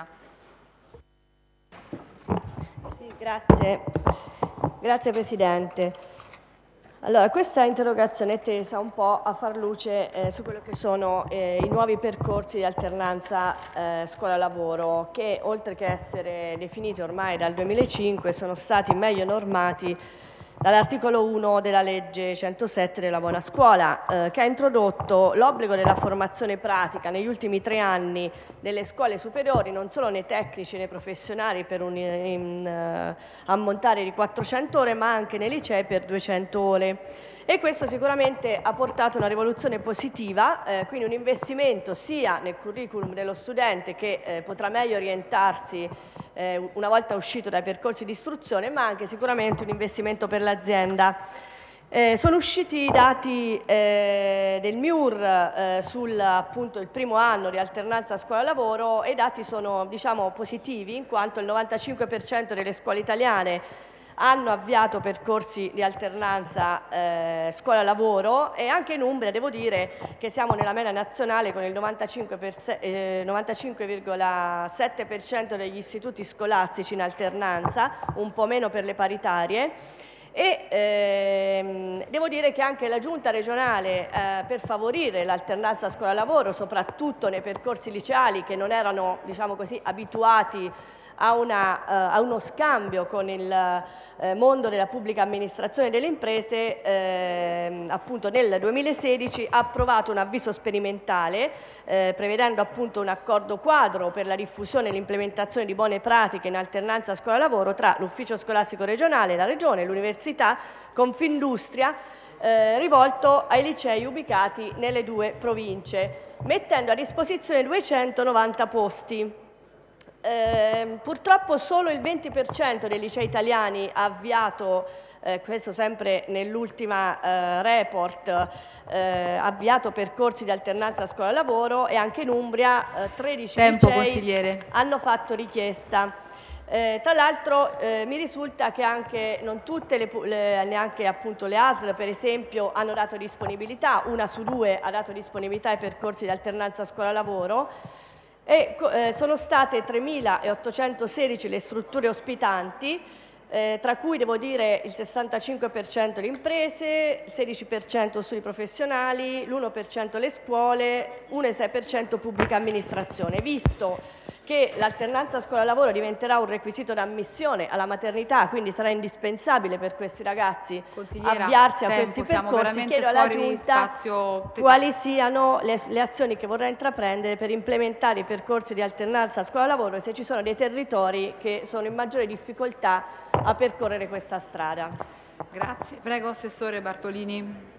Speaker 10: Sì, grazie. Grazie Presidente. Allora, questa interrogazione è tesa un po' a far luce eh, su quello che sono eh, i nuovi percorsi di alternanza eh, scuola-lavoro che, oltre che essere definiti ormai dal duemilacinque, sono stati meglio normati dall'articolo uno della legge centosette della Buona Scuola, eh, che ha introdotto l'obbligo della formazione pratica negli ultimi tre anni nelle scuole superiori, non solo nei tecnici e nei professionali per un in, uh, ammontare di quattrocento ore, ma anche nei licei per duecento ore. E questo sicuramente ha portato una rivoluzione positiva, eh, quindi un investimento sia nel curriculum dello studente che eh, potrà meglio orientarsi eh, una volta uscito dai percorsi di istruzione, ma anche sicuramente un investimento per l'azienda. Eh, sono usciti i dati eh, del M I U R eh, sul appunto, il primo anno di alternanza scuola-lavoro e i dati sono diciamo, positivi, in quanto il novantacinque per cento delle scuole italiane hanno avviato percorsi di alternanza eh, scuola-lavoro e anche in Umbria devo dire che siamo nella media nazionale con il novantacinque virgola sette per cento degli istituti scolastici in alternanza, un po' meno per le paritarie. E ehm, devo dire che anche la Giunta regionale eh, per favorire l'alternanza scuola-lavoro, soprattutto nei percorsi liceali che non erano diciamo così, abituati a, una, uh, a uno scambio con il uh, mondo della pubblica amministrazione e delle imprese, eh, appunto nel duemilasedici ha approvato un avviso sperimentale eh, prevedendo appunto un accordo quadro per la diffusione e l'implementazione di buone pratiche in alternanza scuola-lavoro tra l'ufficio scolastico regionale, la regione, l'università, Confindustria, eh, rivolto ai licei ubicati nelle due province, mettendo a disposizione duecentonovanta posti. Eh, purtroppo solo il venti per cento dei licei italiani ha avviato, eh, questo sempre nell'ultima eh, report, eh, ha avviato percorsi di alternanza scuola-lavoro e anche in Umbria eh, tredici
Speaker 1: Tempo,
Speaker 10: licei
Speaker 1: consigliere.
Speaker 10: hanno fatto richiesta. Eh, tra l'altro eh, mi risulta che anche non tutte le, le, neanche appunto le A S L per esempio hanno dato disponibilità, una su due ha dato disponibilità ai percorsi di alternanza scuola-lavoro. E eh, sono state tremilaottocentosedici le strutture ospitanti, eh, tra cui devo dire il sessantacinque per cento le imprese, il sedici per cento studi professionali, l'uno per cento le scuole, uno virgola sei per cento pubblica amministrazione. Visto che l'alternanza scuola-lavoro diventerà un requisito d'ammissione alla maternità, quindi sarà indispensabile per questi ragazzi avviarsi a questi percorsi, chiedo alla Giunta quali siano le, le azioni che vorrà intraprendere per implementare i percorsi di alternanza scuola-lavoro e se ci sono dei territori che sono in maggiore difficoltà a percorrere questa strada.
Speaker 1: Grazie. Prego, Assessore Bartolini.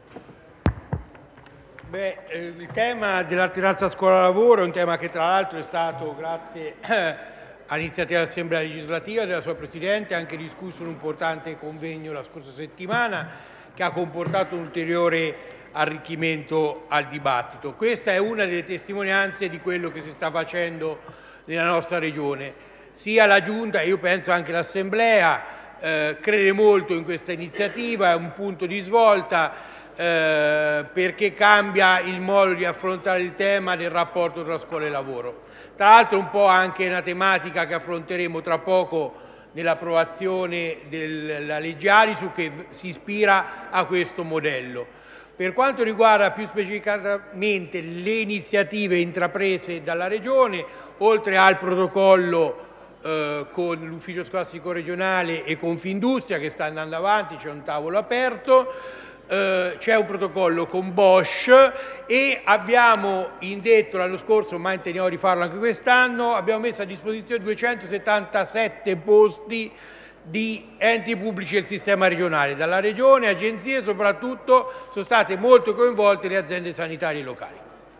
Speaker 5: Beh, eh, il tema dell'alternanza scuola-lavoro è un tema che tra l'altro è stato, grazie eh, all'iniziativa dell'Assemblea legislativa e della sua Presidente, anche discusso in un importante convegno la scorsa settimana che ha comportato un ulteriore arricchimento al dibattito. Questa è una delle testimonianze di quello che si sta facendo nella nostra Regione. Sia la Giunta e io penso anche l'Assemblea eh, crede molto in questa iniziativa, è un punto di svolta Eh, perché cambia il modo di affrontare il tema del rapporto tra scuola e lavoro. Tra l'altro un po' anche una tematica che affronteremo tra poco nell'approvazione della legge Alisu che si ispira a questo modello. Per quanto riguarda più specificatamente le iniziative intraprese dalla Regione, oltre al protocollo eh, con l'Ufficio Scolastico Regionale e Confindustria che sta andando avanti, c'è un tavolo aperto, Uh, c'è un protocollo con Bosch e abbiamo indetto l'anno scorso, ma intendiamo di farlo anche quest'anno, abbiamo messo a disposizione duecentosettantasette posti di enti pubblici del sistema regionale. Dalla Regione, agenzie, soprattutto sono state molto coinvolte le aziende sanitarie locali.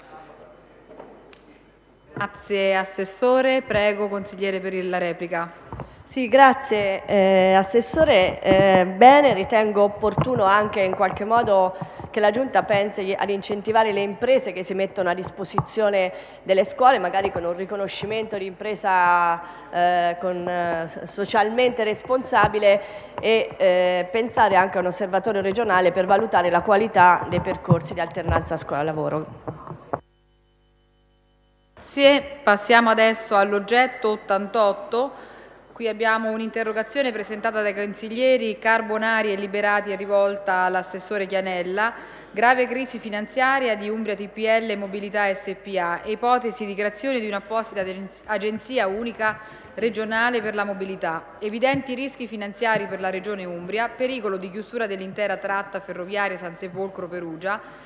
Speaker 1: Grazie Assessore, prego Consigliere per la replica.
Speaker 10: Sì, grazie eh, Assessore. Eh, bene, ritengo opportuno anche in qualche modo che la Giunta pensi ad incentivare le imprese che si mettono a disposizione delle scuole, magari con un riconoscimento di impresa eh, con, eh, socialmente responsabile e eh, pensare anche a un osservatorio regionale per valutare la qualità dei percorsi di alternanza scuola-lavoro.
Speaker 1: Grazie. Passiamo adesso all'oggetto ottantotto. Qui abbiamo un'interrogazione presentata dai consiglieri Carbonari e Liberati e rivolta all'assessore Chianella. Grave crisi finanziaria di Umbria T P L Mobilità S P A e ipotesi di creazione di un'apposita agenzia unica regionale per la mobilità. Evidenti rischi finanziari per la Regione Umbria, pericolo di chiusura dell'intera tratta ferroviaria San Sepolcro-Perugia,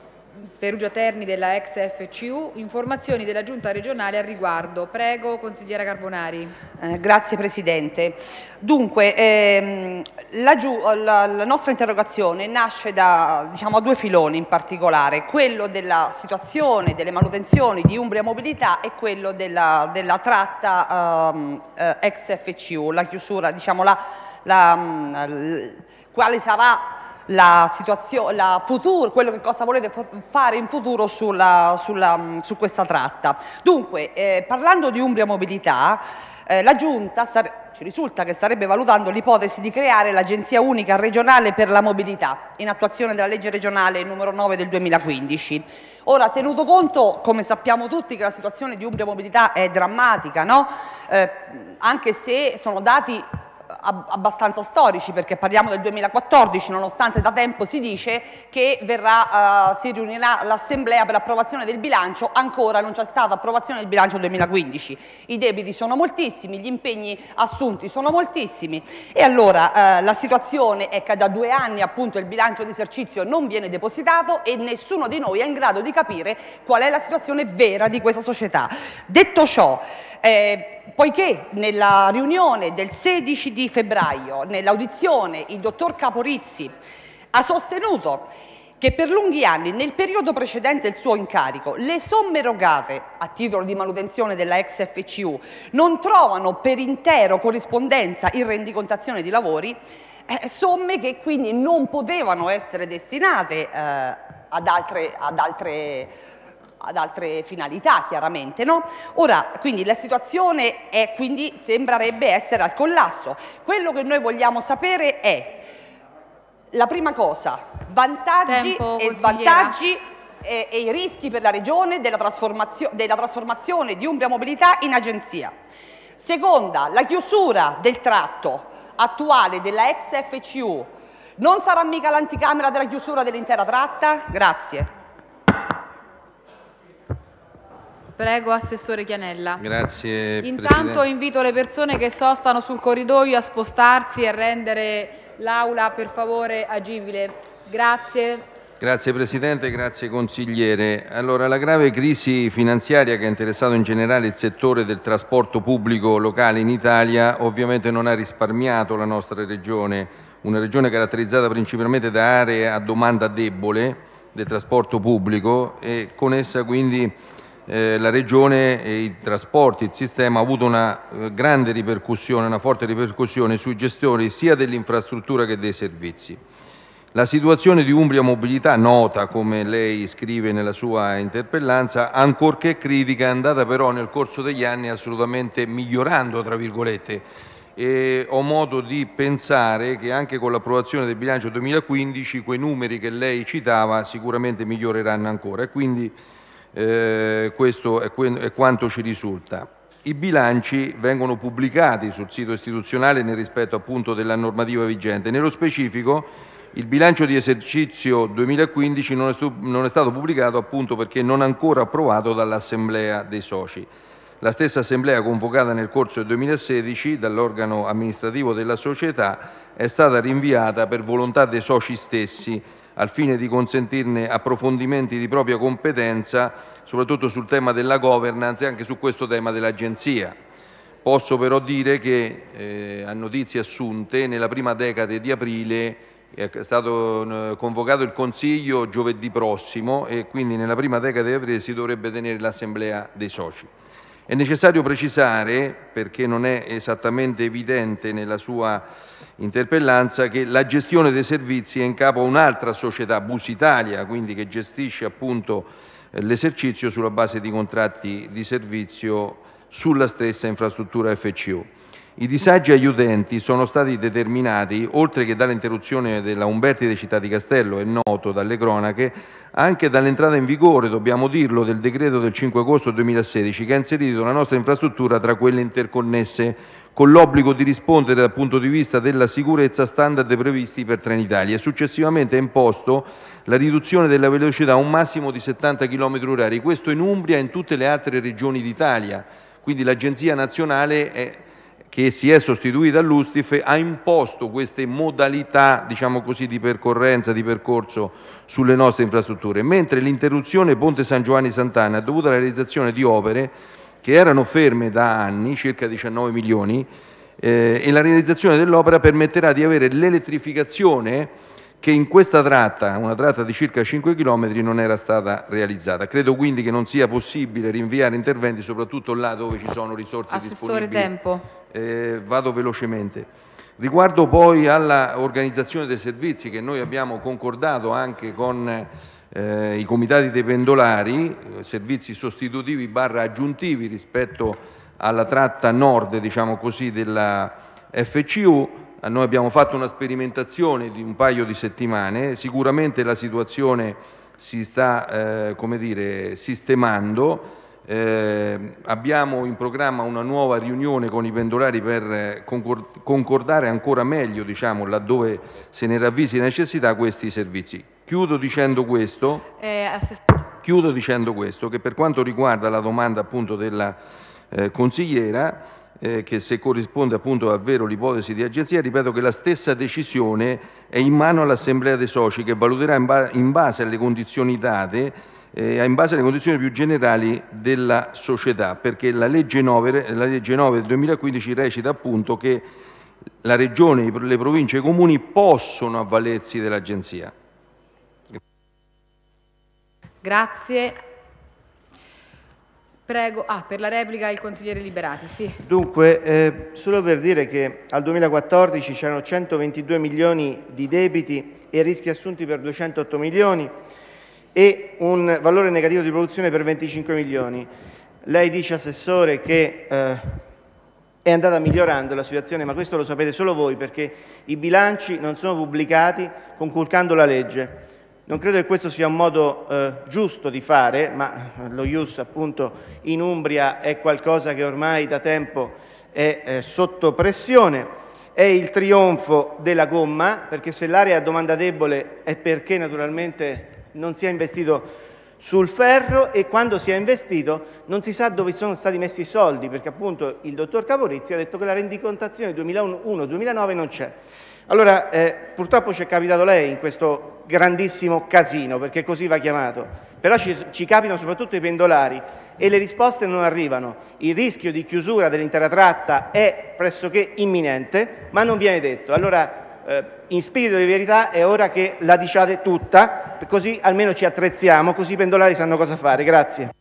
Speaker 1: Perugia Terni della ex F C U, informazioni della Giunta regionale al riguardo. Prego, consigliera Carbonari.
Speaker 11: Eh, grazie Presidente. Dunque, ehm, la, la, la nostra interrogazione nasce da diciamo, due filoni in particolare, quello della situazione delle manutenzioni di Umbria Mobilità e quello della, della tratta ehm, eh, ex F C U, la chiusura, diciamo, la, la, la, quale sarà la situazione, la futuro, quello che cosa volete fare in futuro sulla, sulla, su questa tratta. Dunque, eh, parlando di Umbria Mobilità, eh, la Giunta sta, ci risulta che starebbe valutando l'ipotesi di creare l'Agenzia Unica Regionale per la Mobilità, in attuazione della legge regionale numero nove del duemilaquindici. Ora, tenuto conto, come sappiamo tutti, che la situazione di Umbria Mobilità è drammatica, no? eh, anche se sono dati abbastanza storici, perché parliamo del duemilaquattordici, nonostante da tempo si dice che verrà, uh, si riunirà l'Assemblea per l'approvazione del bilancio, ancora non c'è stata approvazione del bilancio duemilaquindici. I debiti sono moltissimi, gli impegni assunti sono moltissimi e allora uh, la situazione è che da due anni appunto il bilancio di esercizio non viene depositato e nessuno di noi è in grado di capire qual è la situazione vera di questa società. Detto ciò, eh, poiché nella riunione del sedici di febbraio, nell'audizione, il dottor Caporizzi ha sostenuto che per lunghi anni, nel periodo precedente il suo incarico, le somme erogate a titolo di manutenzione della ex F C U non trovano per intero corrispondenza in rendicontazione di lavori, eh, somme che quindi non potevano essere destinate eh, ad altre, ad altre ad altre finalità, chiaramente, no? Ora, quindi la situazione è, quindi sembrerebbe essere al collasso. Quello che noi vogliamo sapere è, la prima cosa, vantaggi
Speaker 1: Tempo,
Speaker 11: e svantaggi e, e i rischi per la Regione della, trasformazio della trasformazione di Umbria Mobilità in agenzia. Seconda, la chiusura del tratto attuale della ex F C U non sarà mica l'anticamera della chiusura dell'intera tratta? Grazie.
Speaker 1: Prego, Assessore Chianella.
Speaker 12: Grazie,
Speaker 1: Intanto
Speaker 12: Presidente.
Speaker 1: invito le persone che sostano sul corridoio a spostarsi e a rendere l'Aula per favore agibile. Grazie.
Speaker 12: Grazie Presidente, grazie Consigliere. Allora, la grave crisi finanziaria che ha interessato in generale il settore del trasporto pubblico locale in Italia ovviamente non ha risparmiato la nostra Regione, una Regione caratterizzata principalmente da aree a domanda debole del trasporto pubblico e con essa quindi Eh, la Regione e i trasporti, il sistema ha avuto una eh, grande ripercussione, una forte ripercussione sui gestori sia dell'infrastruttura che dei servizi. La situazione di Umbria Mobilità, nota come lei scrive nella sua interpellanza, ancorché critica, è andata però nel corso degli anni assolutamente migliorando, tra virgolette, e ho modo di pensare che anche con l'approvazione del bilancio duemilaquindici quei numeri che lei citava sicuramente miglioreranno ancora e quindi Eh, questo è, è quanto ci risulta. I bilanci vengono pubblicati sul sito istituzionale nel rispetto appunto della normativa vigente. Nello specifico il bilancio di esercizio duemilaquindici non è, non è stato pubblicato appunto perché non ancora approvato dall'Assemblea dei soci. La stessa Assemblea convocata nel corso del duemilasedici dall'organo amministrativo della società è stata rinviata per volontà dei soci stessi al fine di consentirne approfondimenti di propria competenza, soprattutto sul tema della governance e anche su questo tema dell'Agenzia. Posso però dire che eh, a notizie assunte nella prima decade di aprile è stato convocato il Consiglio giovedì prossimo e quindi nella prima decade di aprile si dovrebbe tenere l'Assemblea dei soci. È necessario precisare, perché non è esattamente evidente nella sua interpellanza, che la gestione dei servizi è in capo a un'altra società, Busitalia, quindi che gestisce appunto l'esercizio sulla base di contratti di servizio sulla stessa infrastruttura F C U. I disagi agli utenti sono stati determinati, oltre che dall'interruzione della Umberti di Città di Castello, è noto dalle cronache, anche dall'entrata in vigore, dobbiamo dirlo, del decreto del cinque agosto duemilasedici che ha inserito la nostra infrastruttura tra quelle interconnesse con l'obbligo di rispondere dal punto di vista della sicurezza a standard previsti per Trenitalia, e successivamente ha imposto la riduzione della velocità a un massimo di settanta chilometri orari, questo in Umbria e in tutte le altre regioni d'Italia. Quindi l'Agenzia Nazionale è, che si è sostituita all'U S T I F, ha imposto queste modalità, diciamo così, di percorrenza, di percorso sulle nostre infrastrutture, mentre l'interruzione Ponte San Giovanni Sant'Anna è dovuta alla realizzazione di opere che erano ferme da anni, circa diciannove milioni, eh, e la realizzazione dell'opera permetterà di avere l'elettrificazione che in questa tratta, una tratta di circa cinque chilometri, non era stata realizzata. Credo quindi che non sia possibile rinviare interventi, soprattutto là dove ci sono risorse
Speaker 1: Assessore,
Speaker 12: disponibili.
Speaker 1: tempo.
Speaker 12: Eh, vado velocemente. Riguardo poi all'organizzazione dei servizi, che noi abbiamo concordato anche con eh, i comitati dei pendolari, eh, servizi sostitutivi barra aggiuntivi rispetto alla tratta nord, diciamo così, della F C U. Noi abbiamo fatto una sperimentazione di un paio di settimane, sicuramente la situazione si sta eh, come dire, sistemando. Eh, abbiamo in programma una nuova riunione con i pendolari per concordare ancora meglio, diciamo, laddove se ne ravvisi la necessità, questi servizi. Chiudo dicendo questo,
Speaker 1: Eh,
Speaker 12: chiudo dicendo questo, che per quanto riguarda la domanda appunto della eh, consigliera, eh, che se corrisponde appunto al vero l'ipotesi di agenzia, ripeto che la stessa decisione è in mano all'Assemblea dei Soci, che valuterà in, ba in base alle condizioni date, eh, in base alle condizioni più generali della società, perché la legge nove, la legge nove del duemilaquindici recita appunto che la Regione, le province e i comuni possono avvalersi dell'agenzia.
Speaker 1: Grazie. Prego. Ah, per la replica il consigliere Liberati. Sì.
Speaker 13: Dunque, eh, solo per dire che al duemilaquattordici c'erano centoventidue milioni di debiti e rischi assunti per duecentootto milioni e un valore negativo di produzione per venticinque milioni. Lei dice, Assessore, che eh, è andata migliorando la situazione, ma questo lo sapete solo voi, perché i bilanci non sono pubblicati conculcando la legge. Non credo che questo sia un modo eh, giusto di fare, ma lo ius appunto in Umbria è qualcosa che ormai da tempo è eh, sotto pressione. È il trionfo della gomma, perché se l'area è a domanda debole è perché naturalmente non si è investito sul ferro, e quando si è investito non si sa dove sono stati messi i soldi, perché appunto il dottor Caporizzi ha detto che la rendicontazione duemilauno duemilanove non c'è. Allora, eh, purtroppo ci è capitato lei in questo grandissimo casino, perché così va chiamato, però ci, ci capitano soprattutto i pendolari e le risposte non arrivano. Il rischio di chiusura dell'intera tratta è pressoché imminente, ma non viene detto. Allora, eh, in spirito di verità è ora che la diciate tutta, così almeno ci attrezziamo, così i pendolari sanno cosa fare. Grazie.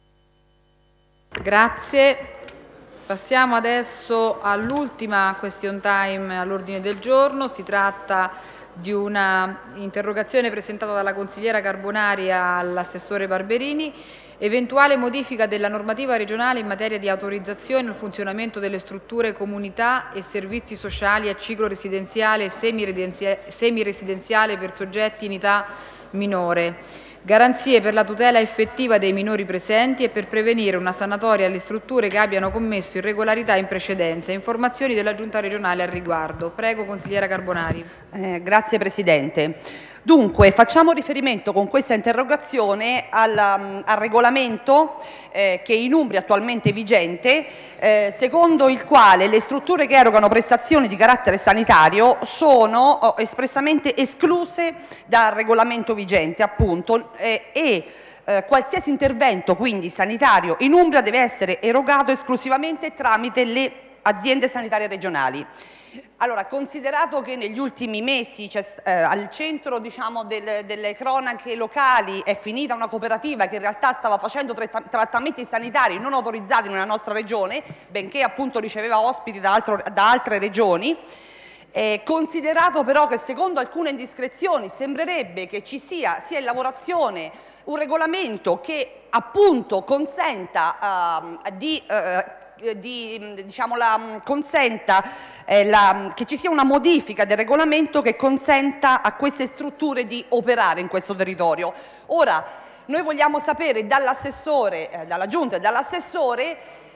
Speaker 1: Grazie. Passiamo adesso all'ultima question time all'ordine del giorno. Si tratta di una interrogazione presentata dalla consigliera Carbonari all'assessore Barberini. Eventuale modifica della normativa regionale in materia di autorizzazione al funzionamento delle strutture comunità e servizi sociali a ciclo residenziale e semiresidenziale per soggetti in età minore. Garanzie per la tutela effettiva dei minori presenti e per prevenire una sanatoria alle strutture che abbiano commesso irregolarità in precedenza. Informazioni della Giunta regionale al riguardo. Prego, consigliera Carbonari.
Speaker 11: Eh, grazie Presidente. Dunque, facciamo riferimento con questa interrogazione al, um, al regolamento eh, che in Umbria attualmente vigente, eh, secondo il quale le strutture che erogano prestazioni di carattere sanitario sono oh, espressamente escluse dal regolamento vigente, appunto, eh, e eh, qualsiasi intervento quindi sanitario in Umbria deve essere erogato esclusivamente tramite le aziende sanitarie regionali. Allora, considerato che negli ultimi mesi eh, al centro, diciamo, del, delle cronache locali è finita una cooperativa che in realtà stava facendo tratt trattamenti sanitari non autorizzati nella nostra regione, benché appunto riceveva ospiti da, altro, da altre regioni, eh, considerato però che secondo alcune indiscrezioni sembrerebbe che ci sia, sia in lavorazione un regolamento che appunto consenta uh, di... Uh, Di, diciamo, la, consenta eh, la, che ci sia una modifica del regolamento che consenta a queste strutture di operare in questo territorio. Ora, noi vogliamo sapere dall'assessore, eh, dalla Giunta e dall'assessore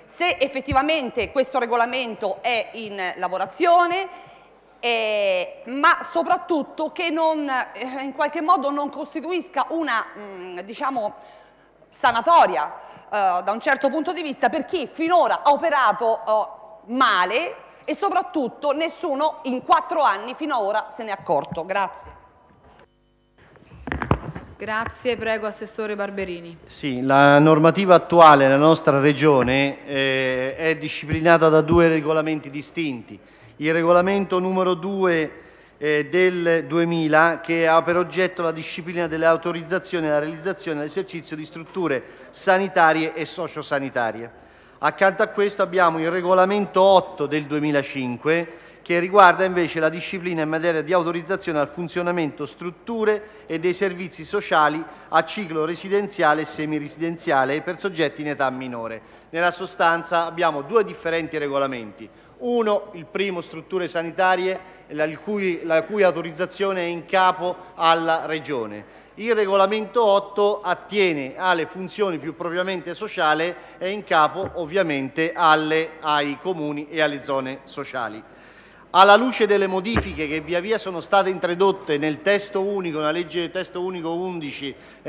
Speaker 11: se effettivamente questo regolamento è in lavorazione, Eh, ma soprattutto che non, eh, in qualche modo non costituisca una mh, diciamo, sanatoria eh, da un certo punto di vista per chi finora ha operato eh, male e soprattutto nessuno in quattro anni fino ad ora se ne è accorto. Grazie.
Speaker 1: Grazie, prego Assessore Barberini.
Speaker 9: Sì, la normativa attuale nella nostra Regione eh, è disciplinata da due regolamenti distinti. Il regolamento numero due eh, del duemila, che ha per oggetto la disciplina delle autorizzazioni alla realizzazione e all'esercizio di strutture sanitarie e sociosanitarie. Accanto a questo abbiamo il regolamento otto del duemilacinque, che riguarda invece la disciplina in materia di autorizzazione al funzionamento strutture e dei servizi sociali a ciclo residenziale e semiresidenziale per soggetti in età minore. Nella sostanza abbiamo due differenti regolamenti. Uno, il primo, strutture sanitarie, la cui, la cui autorizzazione è in capo alla Regione. Il regolamento otto attiene alle funzioni più propriamente sociali e è in capo ovviamente alle, ai comuni e alle zone sociali. Alla luce delle modifiche che via via sono state introdotte nel testo unico, nella legge testo unico undici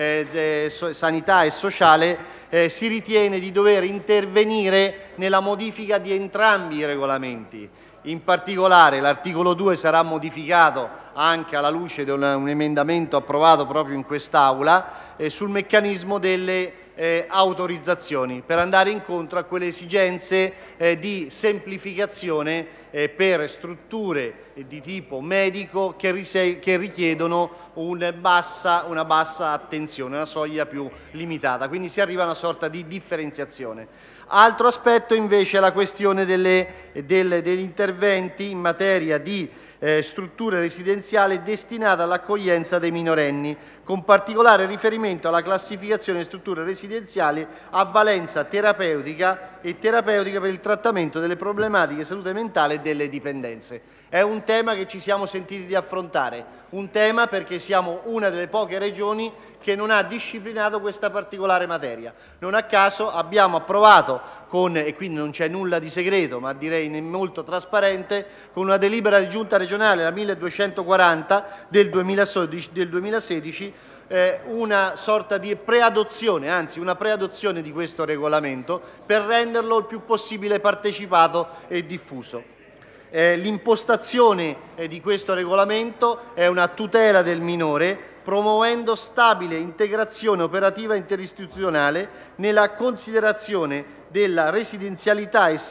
Speaker 9: eh, so, sanità e sociale, eh, si ritiene di dover intervenire nella modifica di entrambi i regolamenti. In particolare l'articolo due sarà modificato anche alla luce di un, un emendamento approvato proprio in quest'Aula eh, sul meccanismo delle Eh, autorizzazioni, per andare incontro a quelle esigenze eh, di semplificazione eh, per strutture eh, di tipo medico che, che richiedono un bassa, una bassa attenzione, una soglia più limitata, quindi si arriva a una sorta di differenziazione. Altro aspetto invece è la questione delle, delle, degli interventi in materia di Eh, strutture residenziali destinate all'accoglienza dei minorenni, con particolare riferimento alla classificazione di strutture residenziali a valenza terapeutica e terapeutica per il trattamento delle problematiche di salute mentale e delle dipendenze. È un tema che ci siamo sentiti di affrontare, un tema perché siamo una delle poche regioni che non ha disciplinato questa particolare materia. Non a caso abbiamo approvato, con, e quindi non c'è nulla di segreto, ma direi molto trasparente, con una delibera di giunta regionale, la milleduecentoquaranta del duemilasedici, eh, una sorta di preadozione, anzi una preadozione di questo regolamento per renderlo il più possibile partecipato e diffuso. Eh, l'impostazione eh, di questo regolamento è una tutela del minore, promuovendo stabile integrazione operativa interistituzionale nella considerazione della residenzialità e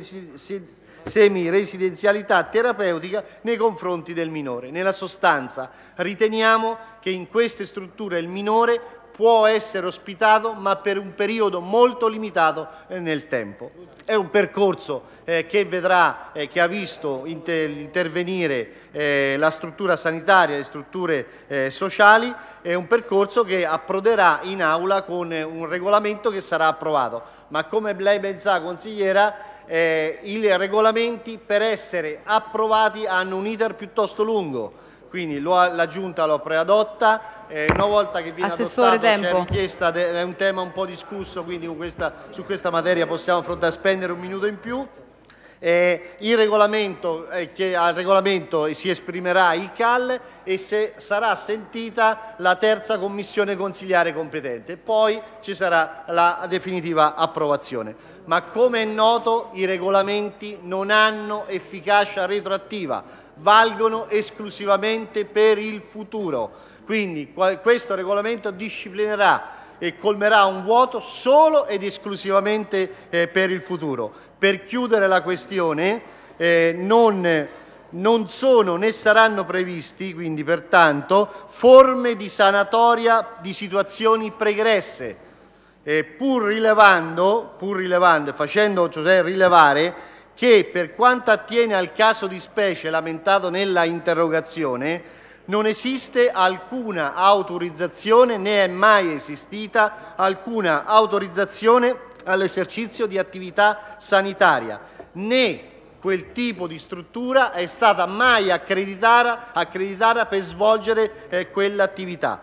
Speaker 9: semiresidenzialità terapeutica nei confronti del minore. Nella sostanza riteniamo che in queste strutture il minore può essere ospitato, ma per un periodo molto limitato eh, nel tempo. È un percorso eh, che vedrà, eh, che ha visto inter intervenire eh, la struttura sanitaria, le strutture eh, sociali, è un percorso che approderà in aula con eh, un regolamento che sarà approvato. Ma come lei ben sa, consigliera, eh, i regolamenti per essere approvati hanno un iter piuttosto lungo. Quindi la Giunta lo preadotta, eh, una volta che viene
Speaker 1: Assessore,
Speaker 9: adottato c'è
Speaker 1: tempo.
Speaker 9: richiesta, è un tema un po' discusso, quindi con questa, su questa materia possiamo affrontare, spendere un minuto in più. Eh, il regolamento, eh, che al regolamento si esprimerà il C A L e se sarà sentita la terza commissione consiliare competente, poi ci sarà la definitiva approvazione. Ma come è noto i regolamenti non hanno efficacia retroattiva, valgono esclusivamente per il futuro, quindi questo regolamento disciplinerà e colmerà un vuoto solo ed esclusivamente eh, per il futuro. Per chiudere la questione, eh, non, non sono né saranno previsti, quindi pertanto, forme di sanatoria di situazioni pregresse, eh, pur rilevando, pur rilevando, facendo cioè rilevare che per quanto attiene al caso di specie lamentato nella interrogazione non esiste alcuna autorizzazione, né è mai esistita alcuna autorizzazione all'esercizio di attività sanitaria, né quel tipo di struttura è stata mai accreditata, accreditata per svolgere eh, quell'attività.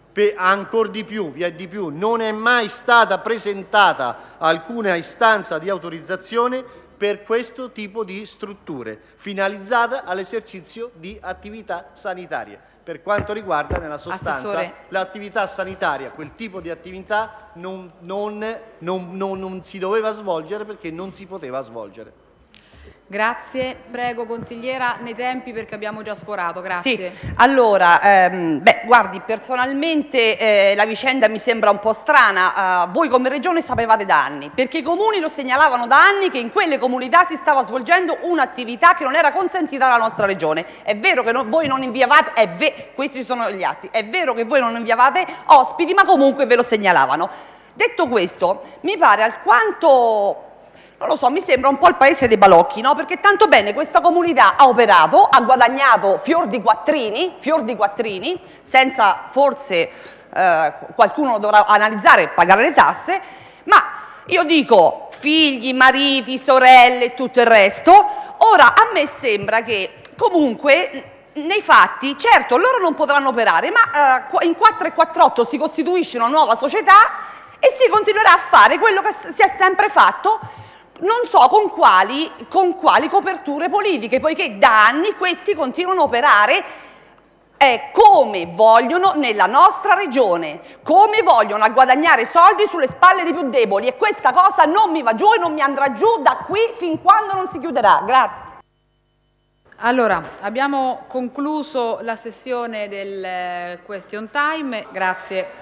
Speaker 9: ancora di più, vi è di più, non è mai stata presentata alcuna istanza di autorizzazione per questo tipo di strutture, finalizzata all'esercizio di attività sanitarie. Per quanto riguarda nella sostanza l'attività sanitaria, quel tipo di attività non, non, non, non, non si doveva svolgere perché non si poteva svolgere.
Speaker 1: Grazie, prego consigliera nei tempi perché abbiamo già sforato, grazie.
Speaker 11: Sì, allora, ehm, beh, guardi, personalmente eh, la vicenda mi sembra un po' strana, uh, voi come regione sapevate da anni, perché i comuni lo segnalavano da anni che in quelle comunità si stava svolgendo un'attività che non era consentita dalla nostra regione. È vero che no, voi non inviavate, è ve questi sono gli atti, è vero che voi non inviavate ospiti, ma comunque ve lo segnalavano. Detto questo, mi pare alquanto... non lo so, mi sembra un po' il paese dei balocchi, no? Perché tanto bene questa comunità ha operato, ha guadagnato fior di quattrini, fior di quattrini, senza forse eh, qualcuno dovrà analizzare e pagare le tasse, ma io dico figli, mariti, sorelle e tutto il resto. Ora a me sembra che comunque nei fatti, certo, loro non potranno operare, ma eh, in quattro e quarantotto si costituisce una nuova società e si continuerà a fare quello che si è sempre fatto. Non so con quali, con quali coperture politiche, poiché da anni questi continuano a operare eh, come vogliono nella nostra regione, come vogliono a guadagnare soldi sulle spalle dei più deboli, e questa cosa non mi va giù e non mi andrà giù da qui fin quando non si chiuderà. Grazie.
Speaker 1: Allora, abbiamo concluso la sessione del question time, grazie